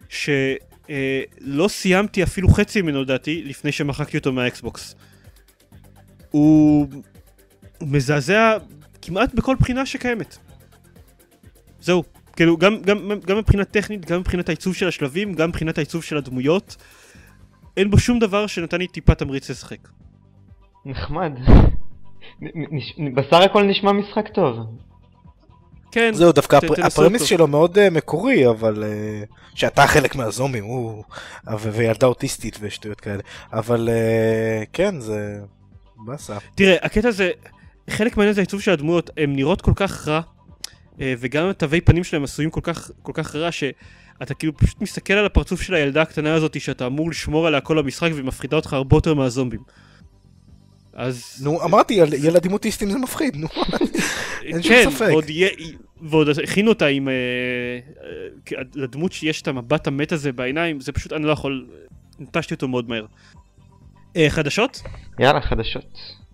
שלא סיימתי אפילו חצי ממנו לדעתי, לפני שמחקתי אותו מהאקסבוקס. הוא מזעזע כמעט בכל בחינה שקיימת. זהו, כאילו גם מבחינת טכנית, גם מבחינת העיצוב של השלבים, גם מבחינת העיצוב של הדמויות, אין בו שום דבר שנתן לי טיפה תמריץ לשחק. נחמד. בסך הכל נשמע משחק טוב. כן. זהו, דווקא תנסו הפרמיס אותו. שלו מאוד מקורי, אבל שאתה חלק מהזומים, וילדה אוטיסטית ושטויות כאלה. אבל כן, זה בסה. תראה, הקטע זה, חלק מהעניין זה העיצוב של הדמויות, הן נראות כל כך רע, וגם התווי פנים שלהם עשויים כל כך רע, שאתה כאילו פשוט מסתכל על הפרצוף של הילדה הקטנה הזאת, שאתה אמור לשמור עליה כל המשחק, והיא מפחידה אותך הרבה יותר מהזומבים. אז... נו, אמרתי, ילדים אוטיסטים זה מפחיד, נו. אין שום כן, ספק. ועוד הכינו אותה עם... לדמות שיש את המבט המת הזה בעיניים, זה פשוט, אני לא יכול... נטשתי אותו מאוד מהר. חדשות? יאללה, חדשות.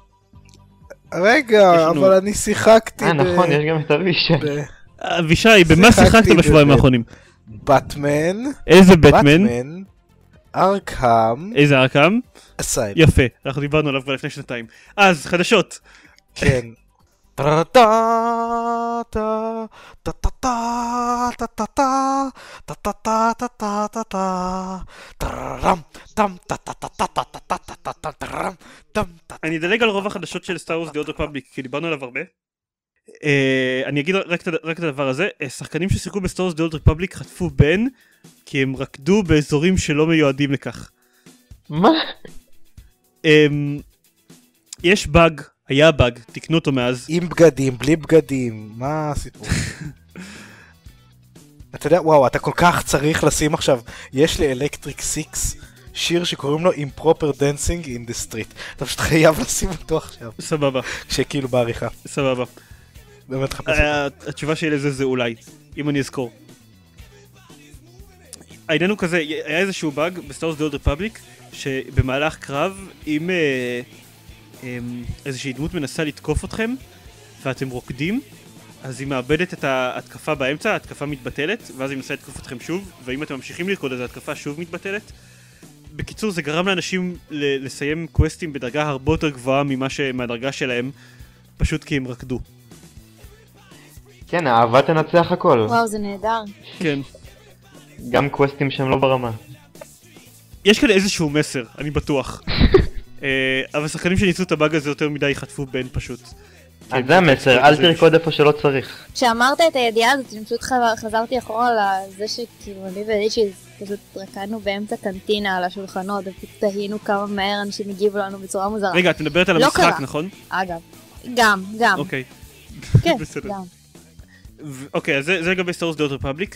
רגע, אבל אני שיחקתי נכון, יש גם את אבישי. אבישי, במה שיחקת בשבועיים האחרונים? באטמן. איזה באטמן? ארכהאם. איזה ארכהאם? אסייל. יפה, אנחנו דיברנו עליו כבר לפני שנתיים. אז, חדשות. כן. אני אדלג על רוב החדשות של סטאר וורס The Old Republic, כי דיברנו עליו הרבה. אני אגיד רק את הדבר הזה, שחקנים ששיחקו בסטאר וורס The Old Republic חטפו בן, כי הם רקדו באזורים שלא מיועדים לכך. מה? יש באג, היה באג, תקנו אותו מאז. עם בגדים, בלי בגדים, מה הסיפור? אתה יודע, וואו, אתה כל כך צריך לשים עכשיו, יש לי אלקטריק 6 שיר שקוראים לו Improper Dancing in the Street. אתה פשוט חייב לשים אותו עכשיו. סבבה. שכאילו בעריכה. סבבה. באמת חפש אותו. התשובה שלי לזה זה אולי, אם אני אזכור. העניין הוא כזה, היה איזשהו באג בסטאר וורס The Old Republic, שבמהלך קרב, אם איזושהי דמות מנסה לתקוף אתכם, ואתם רוקדים, אז היא מאבדת את ההתקפה באמצע, ההתקפה מתבטלת, ואז היא מנסה לתקוף אתכם שוב, ואם אתם ממשיכים לרקוד, אז ההתקפה שוב מתבטלת. בקיצור, זה גרם לאנשים לסיים קווסטים בדרגה הרבה יותר גבוהה מהדרגה שלהם, פשוט כי הם רקדו. כן, האהבה תנצח הכל. וואו, זה נהדר. כן. גם קווסטים שהם לא ברמה. יש כאן איזשהו מסר, אני בטוח. אבל שחקנים שניסו את הבאג הזה יותר מדי חטפו בן פשוט. אז זה המסר, אל תרקוד איפה שלא צריך. כשאמרת את הידיעה הזאת, אני פשוט חזרתי אחורה לזה שכאילו אני ודיצ'י פשוט רקדנו באמצע קנטינה על השולחנות, ופשוט תהינו כמה מהר אנשים הגיבו לנו בצורה מוזרה. רגע, את מדברת על לא המשחק, קרה. נכון? אגב, גם. אוקיי. כן, בסדר. גם. אוקיי, אז זה לגבי סטאר וורס The Old Republic.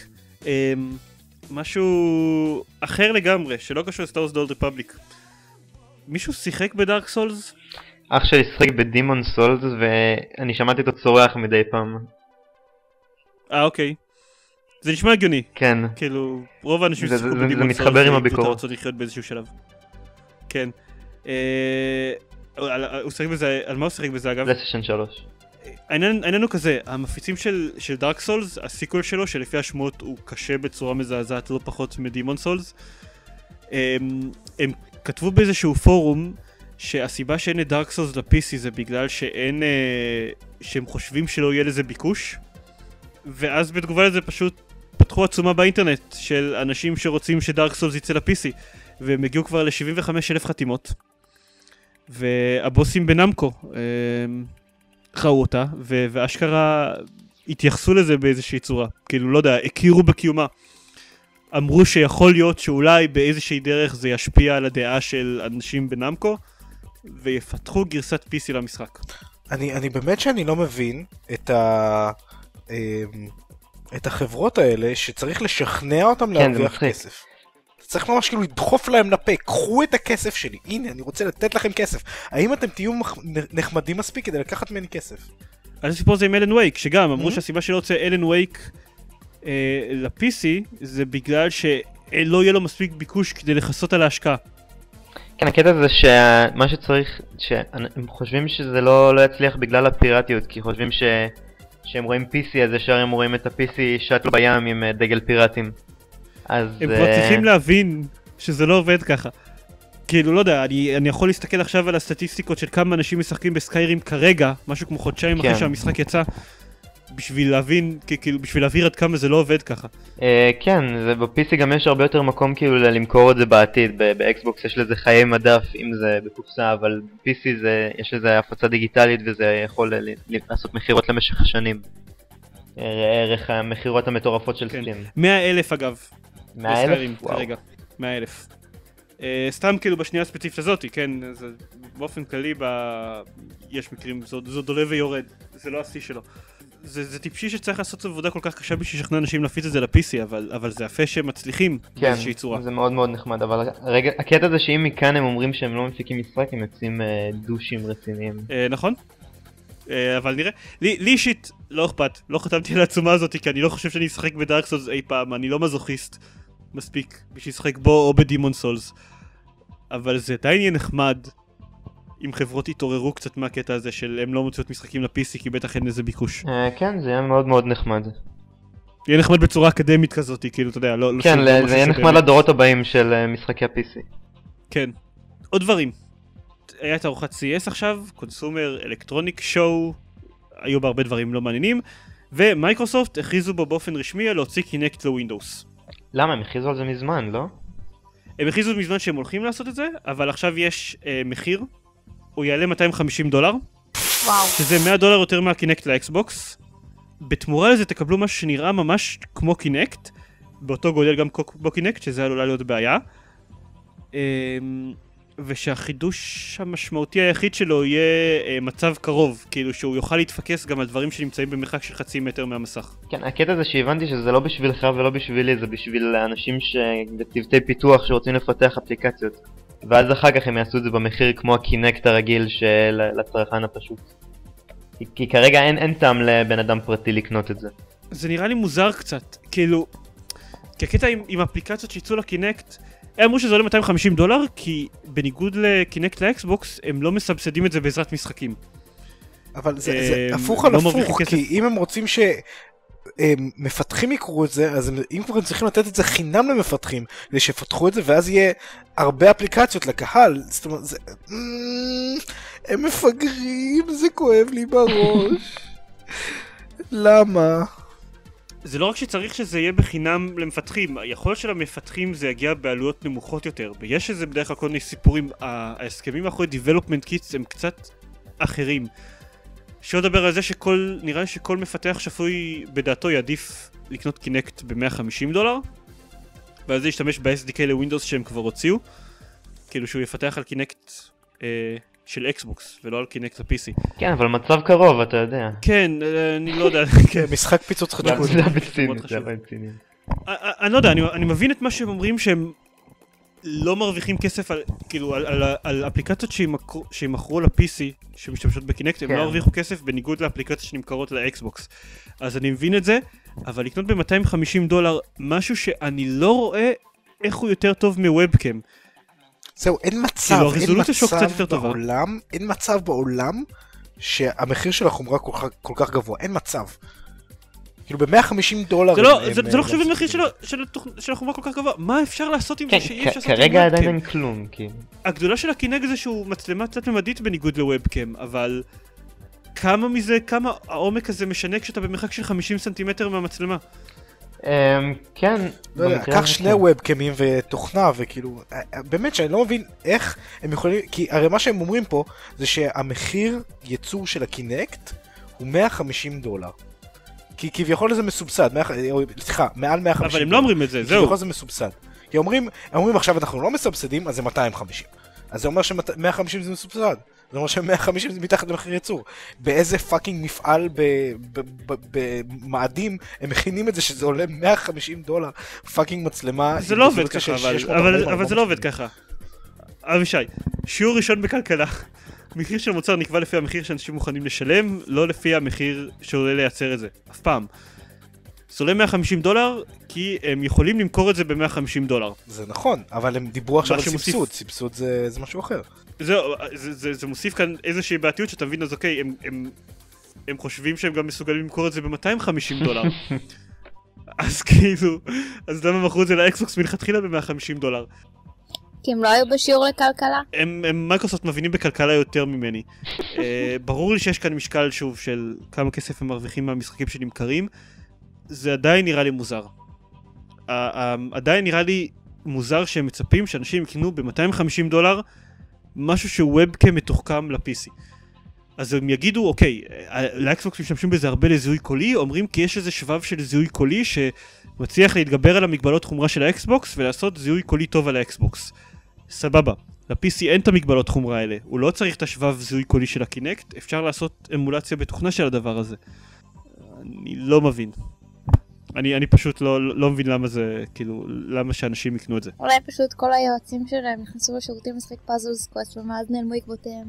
משהו אחר לגמרי, שלא קשור לסטאר וורס The Old Republic. מישהו שיחק בדארק סולס? אח שלי שיחק בדימון סולס ואני שמעתי אותו צורח מדי פעם. אוקיי. זה נשמע הגיוני. כן. כאילו, רוב האנשים זה מתחבר עם הביקורת. רוצות לחיות באיזשהו שלב. כן. הוא שחק בזה, על מה הוא שחק בזה אגב? פלייסטיישן 3. העניין הוא כזה, המפיצים של דארק סולס, הסיקוול שלו, שלפי השמועות הוא קשה בצורה מזעזעת לא פחות מדימון סולס, הם כתבו באיזשהו פורום שהסיבה שאין את דארק סולס ל-PC זה בגלל שהם חושבים שלא יהיה לזה ביקוש, ואז בתגובה לזה פשוט פתחו עצומה באינטרנט של אנשים שרוצים שדארק סולס יצא ל-PC, והם הגיעו כבר ל-75,000 חתימות, והבוסים בנמקו ראו אותה, ואשכרה התייחסו לזה באיזושהי צורה, כאילו לא יודע, הכירו בקיומה, אמרו שיכול להיות שאולי באיזושהי דרך זה ישפיע על הדעה של אנשים בנמקו, ויפתחו גרסת PC למשחק. אני באמת שאני לא מבין את החברות האלה שצריך לשכנע אותם להרוויח כסף. צריך ממש כאילו לדחוף להם לפה, קחו את הכסף שלי, הנה אני רוצה לתת לכם כסף. האם אתם תהיו נחמדים מספיק כדי לקחת ממני כסף? אז הסיפור זה עם אלן וייק, שגם אמרו שהסיבה שלא רוצה אלן וייק ל-PC זה בגלל שלא יהיה לו מספיק ביקוש כדי לחסות על ההשקעה. כן, הקטע זה שמה שצריך, שהם חושבים שזה לא יצליח בגלל הפיראטיות, כי חושבים שהם רואים PC, אז ישר הם רואים את ה-PC שטלו בים עם דגל פיראטים. הם כבר צריכים להבין שזה לא עובד ככה. כאילו, לא יודע, אני יכול להסתכל עכשיו על הסטטיסטיקות של כמה אנשים משחקים בסקיירים כרגע, משהו כמו חודשיים אחרי שהמשחק יצא, בשביל להבין, כאילו, בשביל להבהיר עד כמה זה לא עובד ככה. כן, ב-PC גם יש הרבה יותר מקום כאילו למכור את זה בעתיד, באקסבוקס יש לזה חיי מדף אם זה בקופסה, אבל ב-PC יש לזה הפצה דיגיטלית וזה יכול לעשות מחירות למשך השנים. ערך המחירות המטורפות של סטים. 100,000 אגב. 100,000? כרגע. 100,000. סתם כאילו בשנייה הספציפית הזאת, כן, באופן כללי יש מקרים, זה דולה ויורד, זה לא השיא שלו. זה טיפשי שצריך לעשות עבודה כל כך קשה בשביל לשכנע אנשים להפיץ את זה ל-PC, אבל זה יפה שהם מצליחים באיזושהי צורה. כן, זה מאוד מאוד נחמד, אבל הקטע זה שאם מכאן הם אומרים שהם לא מפיקים משחק, הם יוצאים דושים רציניים. נכון, אבל נראה, לי אישית לא אכפת, לא חתמתי על העצומה הזאת, כי אני לא חושב שאני אשחק בדארק סולס אי פעם, אני לא מזוכיסט מספיק בשביל לשחק בו או בדימון סולס, אבל זה עדיין יהיה נחמד אם חברות יתעוררו קצת מהקטע הזה של הם לא מוציאות משחקים ל-PC כי בטח אין איזה ביקוש. כן, זה יהיה מאוד מאוד נחמד. יהיה נחמד בצורה אקדמית כזאת, כאילו, אתה יודע, לא... כן, זה יהיה נחמד לדורות הבאים של משחקי ה-PC. כן. עוד דברים. היה את ארוחת CS עכשיו, קונסומר, אלקטרוניק שואו, היו בה הרבה דברים לא מעניינים, ומייקרוסופט הכריזו בו באופן רשמי על להוציא קינקט לווינדוס. למה? הם הכריזו על זה מזמן, לא? הם הכריזו מזמן שהם הולכים לעשות את זה, אבל עכשיו יש מחיר, הוא יעלה $250, וואו. שזה $100 יותר מהקינקט לאקסבוקס. בתמורה לזה תקבלו משהו שנראה ממש כמו קינקט, באותו גודל גם כמו קינקט, שזה עלולה להיות בעיה. ושהחידוש המשמעותי היחיד שלו יהיה מצב קרוב, כאילו שהוא יוכל להתפקס גם על דברים שנמצאים במרחק של 0.5 מטר מהמסך. כן, הקטע זה שהבנתי שזה לא בשבילך ולא בשבילי, זה בשביל אנשים בצוותי פיתוח שרוצים לפתח אפליקציות. ואז אחר כך הם יעשו את זה במחיר כמו הקינקט הרגיל של הצרכן הפשוט. כי כרגע אין טעם לבן אדם פרטי לקנות את זה. זה נראה לי מוזר קצת, כאילו, כי הקטע עם אפליקציות שיצאו לקינקט, הם אמרו שזה עולה $250, כי בניגוד לקינקט לאקסבוקס, הם לא מסבסדים את זה בעזרת משחקים. אבל זה הפוך על הפוך, כי אם הם רוצים שמפתחים יקרו את זה, אז אם כבר הם צריכים לתת את זה חינם למפתחים, כדי שיפתחו את זה, ואז יהיה הרבה אפליקציות לקהל. זאת אומרת, הם מפגרים, זה כואב לי בראש. למה? זה לא רק שצריך שזה יהיה בחינם למפתחים, היכולת של המפתחים זה יגיע בעלויות נמוכות יותר, ויש איזה בדרך כלל כל מיני סיפורים, ההסכמים האחורי Development Kits הם קצת אחרים. שעוד דבר על זה נראה לי שכל מפתח שפוי בדעתו יעדיף לקנות קינקט ב$150, ועל זה ישתמש ב-SDK לווינדוס שהם כבר הוציאו, כאילו שהוא יפתח על קינקט של אקסבוקס, ולא על קינקט ה-PC. כן, אבל מצב קרוב, אתה יודע. כן, אני לא יודע. משחק פיצוץ חדשות. זה בציני, זה בציני. אני לא יודע, אני מבין את מה שהם אומרים שהם לא מרוויחים כסף כאילו על אפליקציות שימכרו ל-PC שמשתמשות בקינקט, הם לא הרוויחו כסף בניגוד לאפליקציות שנמכרות לאקסבוקס. אז אני מבין את זה, אבל לקנות ב$250 משהו שאני לא רואה איך הוא יותר טוב מוובקאם. זהו, אין מצב בעולם שהמחיר של החומרה כל כך גבוה, אין מצב. כאילו ב$150... זה לא חושב על מחיר של החומרה כל כך גבוה, מה אפשר לעשות עם זה שאי אפשר לעשות עם וובקאם? כרגע עדיין אין כלום, כאילו. הגדולה של הקינקט זה שהוא מצלמה קצת ממדית בניגוד לוובקאם, אבל כמה העומק הזה משנה כשאתה במרחק של 50 סנטימטר מהמצלמה? כן. קח שני וובקאמים ותוכנה וכאילו, באמת שאני לא מבין איך הם יכולים, כי הרי מה שהם אומרים פה זה שהמחיר ייצור של הקינקט הוא $150. כי כביכול זה מסובסד, סליחה, מעל 150. אבל הם לא אומרים את זה, זהו. כביכול זה מסובסד. כי אומרים עכשיו אנחנו לא מסבסדים, אז זה 250. אז זה אומר ש150 זה מסובסד. זה אומר ש150 זה מתחת למחיר ייצור. באיזה פאקינג מפעל במאדים הם מכינים את זה שזה עולה $150 פאקינג מצלמה. זה לא עובד ככה, אבל זה לא עובד ככה. אבישי, שיעור ראשון בכלכלה. מחיר של מוצר נקבע לפי המחיר שאנשים מוכנים לשלם, לא לפי המחיר שעולה לייצר את זה. אף פעם. זה עולה $150 כי הם יכולים למכור את זה ב$150. זה נכון, אבל הם דיברו עכשיו על סבסוד. סבסוד זה משהו אחר. זה מוסיף כאן איזושהי בעתיות שאתה מבין, אז אוקיי, הם חושבים שהם גם מסוגלים למכור את זה ב$250. אז כאילו, אז למה מכרו את זה לאקסבוקס מלכתחילה ב$150? כי הם לא היו בשיעור לכלכלה? מייקרוסופט מבינים בכלכלה יותר ממני. ברור לי שיש כאן משקל שוב של כמה כסף הם מרוויחים מהמשחקים שנמכרים. זה עדיין נראה לי מוזר. עדיין נראה לי מוזר שהם מצפים שאנשים יקנו ב$250 משהו שוובקאם מתוחכם ל-PC. אז הם יגידו, אוקיי, לאקסבוקס משתמשים בזה הרבה לזיהוי קולי, אומרים כי יש איזה שבב של זיהוי קולי שמצליח להתגבר על המגבלות חומרה של האקסבוקס ולעשות זיהוי קולי טוב על האקסבוקס. סבבה, ל-PC אין את המגבלות חומרה האלה, הוא לא צריך את השבב זיהוי קולי של הקינקט, אפשר לעשות אמולציה בתוכנה של הדבר הזה. אני לא מבין. אני פשוט לא מבין למה זה, כאילו, למה שאנשים יקנו את זה. אולי פשוט כל היועצים שלהם נכנסו לשירותים לשחק פאזלס קווסט ומאז נעלמו עקבותיהם.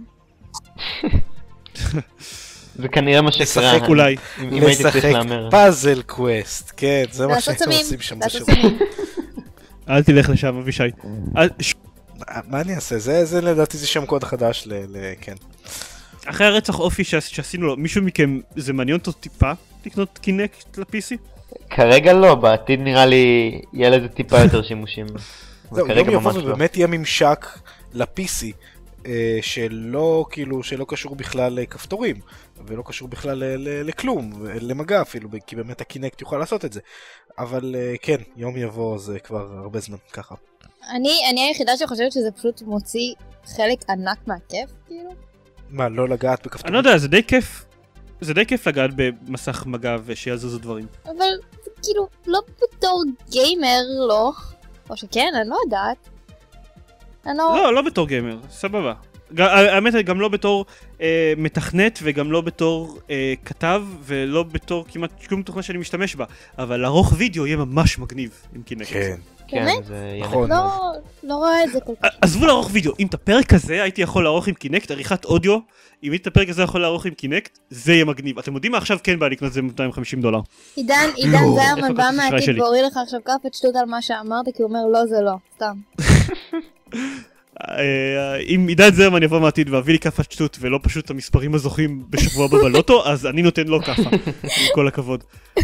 זה כנראה מה שקרה. לשחק אולי. אם הייתי צריך להמר. פאזל קווסט, כן, זה מה שאתם עושים שם בשירות. אל תלך לשם, אבישי. מה אני אעשה? זה לדעתי זה שם קוד חדש כן. אחרי הרצח אופי שעשינו לו, מישהו מכם, זה מעניין אותו טיפה לקנות קינקט ל-PC? כרגע לא, בעתיד נראה לי יהיה לזה טיפה יותר שימושים. זהו, יום יבוא ובאמת יהיה ממשק ל-PC שלא קשור בכלל לכפתורים ולא קשור בכלל לכלום, למגע אפילו, כי באמת הקינקט יוכל לעשות את זה. אבל כן, יום יבוא זה כבר הרבה זמן ככה. אני היחידה שחושבת שזה פשוט מוציא חלק ענק מהכיף, כאילו? מה, לא לגעת בכפתורים? אני לא יודע, זה די כיף. זה די כיף לגעת במסך מגע ושיזוזו דברים. אבל כאילו, לא בתור גיימר, לא. או שכן, אני לא יודעת. לא בתור גיימר, סבבה. האמת היא גם לא בתור מתכנת וגם לא בתור כתב ולא בתור כמעט שום תוכנה שאני משתמש בה. אבל לערוך וידאו יהיה ממש מגניב עם קינקט. כן, זה יהיה נכון. לא רואה את זה כל כך. עזבו לערוך וידאו, אם את הפרק הזה הייתי יכול לערוך עם קינקט, עריכת אודיו, אם את הפרק הזה יכול לערוך עם קינקט, זה יהיה מגניב. אתם יודעים מה עכשיו כן בא לקנות את זה $250. עידן זרמן בא מהעתיד והוריד לך עכשיו כפת שטות על מה שאמרת, כי הוא אומר לא זה לא, סתם. אם עידן זרמן יבוא מהעתיד והביא לי כפת שטות ולא פשוט המספרים הזוכים בשבוע בבלוטו, אז אני נותן לו כפה, עם כל הכבוד.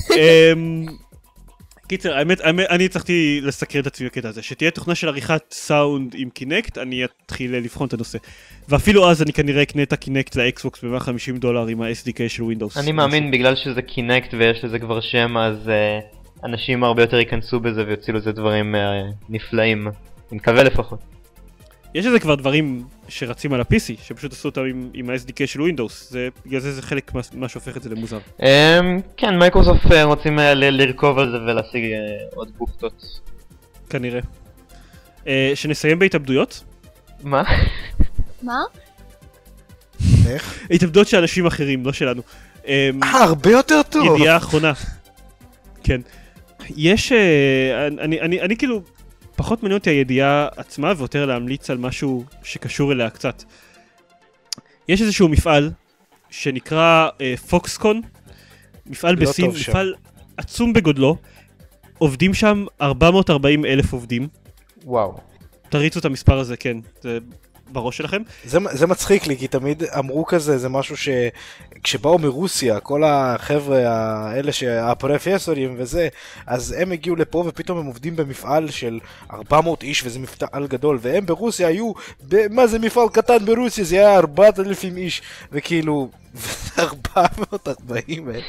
קיצר, האמת, אני צריכתי לסקר את עצמי בקטע הזה, שתהיה תוכנה של עריכת סאונד עם קינקט, אני אתחיל לבחון את הנושא. ואפילו אז אני כנראה אקנה את הקינקט לאקסבוקס ב$150 עם ה-SDK של ווינדוס. אני מאמין בגלל שזה קינקט ויש לזה כבר שם, אז אנשים הרבה יותר ייכנסו בזה ויוצאו לזה דברים נפלאים. אני מקווה לפחות. יש לזה כבר דברים שרצים על ה-PC, שפשוט עשו אותם עם ה-SDK של ווינדוס, בגלל זה חלק מה שהופך את זה למוזר. כן, מייקרוסופט רוצים לרכוב על זה ולהשיג עוד בוכטות. כנראה. שנסיים בהתאבדויות? מה? מה? איך? התאבדויות של אנשים אחרים, לא שלנו. הרבה יותר טוב. ידיעה האחרונה. כן. יש, אני כאילו, פחות מעניין אותי הידיעה עצמה, ויותר להמליץ על משהו שקשור אליה קצת. יש איזשהו מפעל שנקרא פוקסקון, מפעל בסין, מפעל עצום בגודלו, עובדים שם 440,000 עובדים. וואו. תריצו את המספר הזה, כן, זה בראש שלכם. זה מצחיק לי, כי תמיד אמרו כזה, זה משהו שכשבאו מרוסיה, כל החבר'ה האלה הפרופסורים וזה, אז הם הגיעו לפה ופתאום הם עובדים במפעל של 400 איש, וזה מפעל גדול, והם ברוסיה היו, מה זה מפעל קטן ברוסיה? זה היה 4,000 איש, וכאילו, 440,000.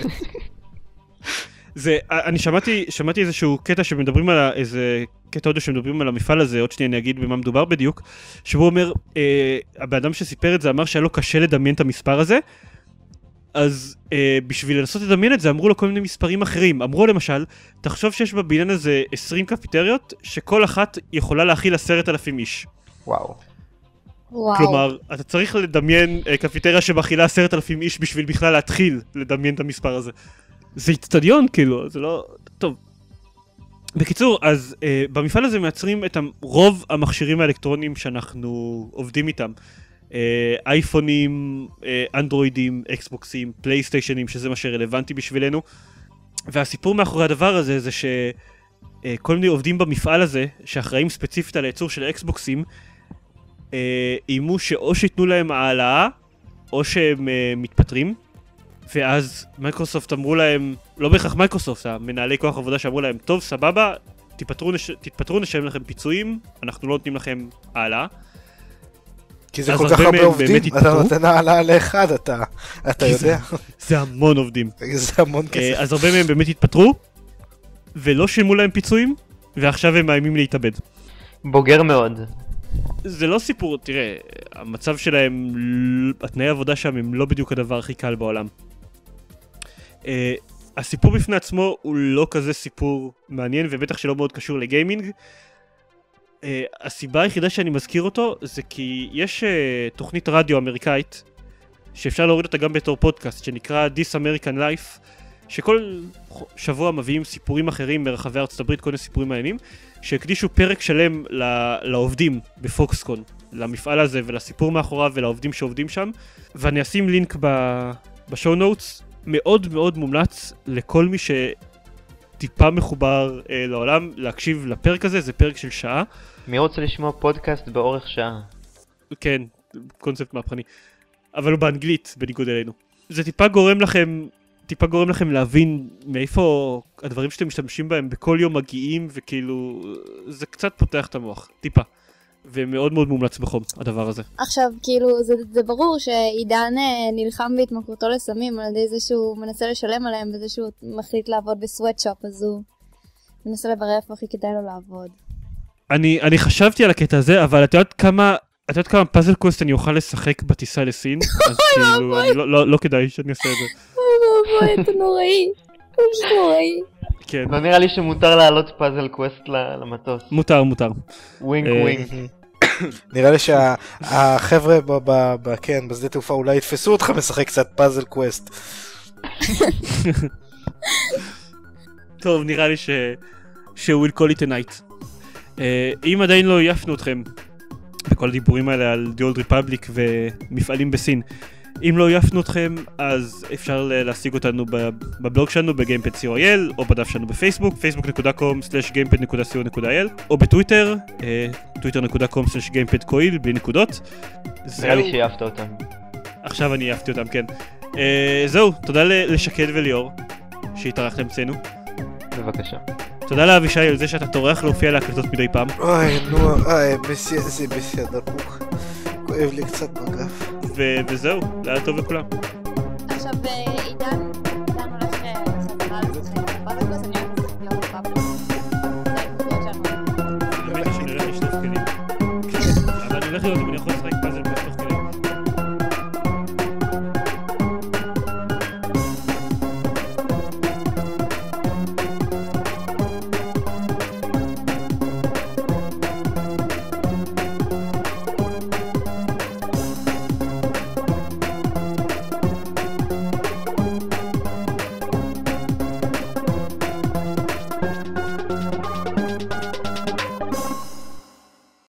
אני שמעתי איזשהו קטע שמדברים על איזה קטע עוד שמדברים על המפעל הזה, עוד שנייה אני אגיד במה מדובר בדיוק, שבו אומר, הבאדם שסיפר את זה אמר שהיה לו קשה לדמיין את המספר הזה, אז בשביל לנסות לדמיין את זה אמרו לו כל מיני מספרים אחרים, אמרו למשל, תחשוב שיש בבניין הזה 20 קפיטריות, שכל אחת יכולה להכיל 10,000 איש. וואו. כלומר, אתה צריך לדמיין קפיטריה שמכילה 10,000 איש בשביל בכלל להתחיל לדמיין את המספר הזה. זה אצטדיון, כאילו, זה לא... טוב. בקיצור, אז במפעל הזה מייצרים את רוב המכשירים האלקטרוניים שאנחנו עובדים איתם. אייפונים, אנדרואידים, אקסבוקסים, פלייסטיישנים, שזה מה שרלוונטי בשבילנו. והסיפור מאחורי הדבר הזה זה שכל מיני עובדים במפעל הזה, שאחראים ספציפית על הייצור של אקסבוקסים, איימו שאו שיתנו להם העלאה, או שהם מתפטרים. ואז מייקרוסופט אמרו להם, לא בהכרח מייקרוסופט, המנהלי כוח עבודה שאמרו להם, טוב, סבבה, תתפטרו, נשלם לכם פיצויים, אנחנו לא נותנים לכם העלאה. כי זה כל כך הרבה עובדים, אתה נותן העלאה לאחד, אתה יודע. זה המון עובדים. זה המון כסף. אז הרבה מהם באמת התפטרו, ולא שילמו להם פיצויים, ועכשיו הם מאיימים להתאבד. בוגר מאוד. זה לא סיפור, תראה, המצב שלהם, התנאי העבודה שם הם לא בדיוק הדבר הכי קל בעולם. הסיפור בפני עצמו הוא לא כזה סיפור מעניין, ובטח שלא מאוד קשור לגיימינג. הסיבה היחידה שאני מזכיר אותו, זה כי יש תוכנית רדיו אמריקאית, שאפשר להוריד אותה גם בתור פודקאסט, שנקרא This American Life, שכל שבוע מביאים סיפורים אחרים מרחבי ארצות הברית, כל מיני סיפורים מעניינים, שהקדישו פרק שלם לעובדים בפוקסקון, למפעל הזה ולסיפור מאחוריו ולעובדים שעובדים שם, ואני אשים לינק בשואו נוטס, מאוד מאוד מומלץ לכל מי שטיפה מחובר לעולם, להקשיב לפרק הזה, זה פרק של שעה. מי רוצה לשמוע פודקאסט באורך שעה? כן, קונספט מהפכני, אבל הוא באנגלית בניגוד אלינו. זה טיפה גורם לכם להבין מאיפה הדברים שאתם משתמשים בהם בכל יום מגיעים, וכאילו זה קצת פותח את המוח, טיפה. ומאוד מאוד מומלץ בחום, הדבר הזה. עכשיו, כאילו, זה ברור שעידן נלחם בהתמכרותו לסמים על ידי זה שהוא מנסה לשלם עליהם, וזה שהוא מחליט לעבוד בסוואטשופ, אז הוא מנסה לברר איפה הכי כדאי לו לעבוד. אני חשבתי על הקטע הזה, אבל את יודעת כמה פאזל קווסט אני אוכל לשחק בטיסה לסין? אז כאילו, לא כדאי שאני אעשה את זה. אוי, אתה נוראי. פשוט נוראי. כן. לא נראה לי שמותר לעלות פאזל קווסט למטוס. מותר. ווינק ווינק. נראה לי שהחבר'ה בשדה תעופה אולי יתפסו אותך משחק קצת פאזל קווסט. טוב, נראה לי we'll call it a night. אם עדיין לא עייפנו אתכם בכל הדיבורים האלה על The Old Republic ומפעלים בסין, אם לא עייפנו אתכם, אז אפשר להשיג אותנו בבלוג שלנו ב-gamepad.co.il, או בדף שלנו בפייסבוק, facebook.com/gamepad.co.il, או בטוויטר, twitter.com/gamepad.coil, בלי נקודות. נראה לי שאייפת אותם. עכשיו אני אייפתי אותם, כן. זהו, תודה לשקד וליאור, שהתארחתם אצלנו. בבקשה. תודה לאבישי על זה שאתה טורח להופיע להקלטות מדי פעם. אוי, נו, זה בסדר, כואב לי קצת בגף. וזהו, לילה טוב לכולם. עכשיו, עידן הולך חזרה לשחק בפאבלקוס, אני הולך לשחק להיות בפאבלקוס. זה ההתמודדות שלנו. אני הולך לשטוף כלים. אבל אני הולך לראות אם אני יכול לשחק פאזל בתוך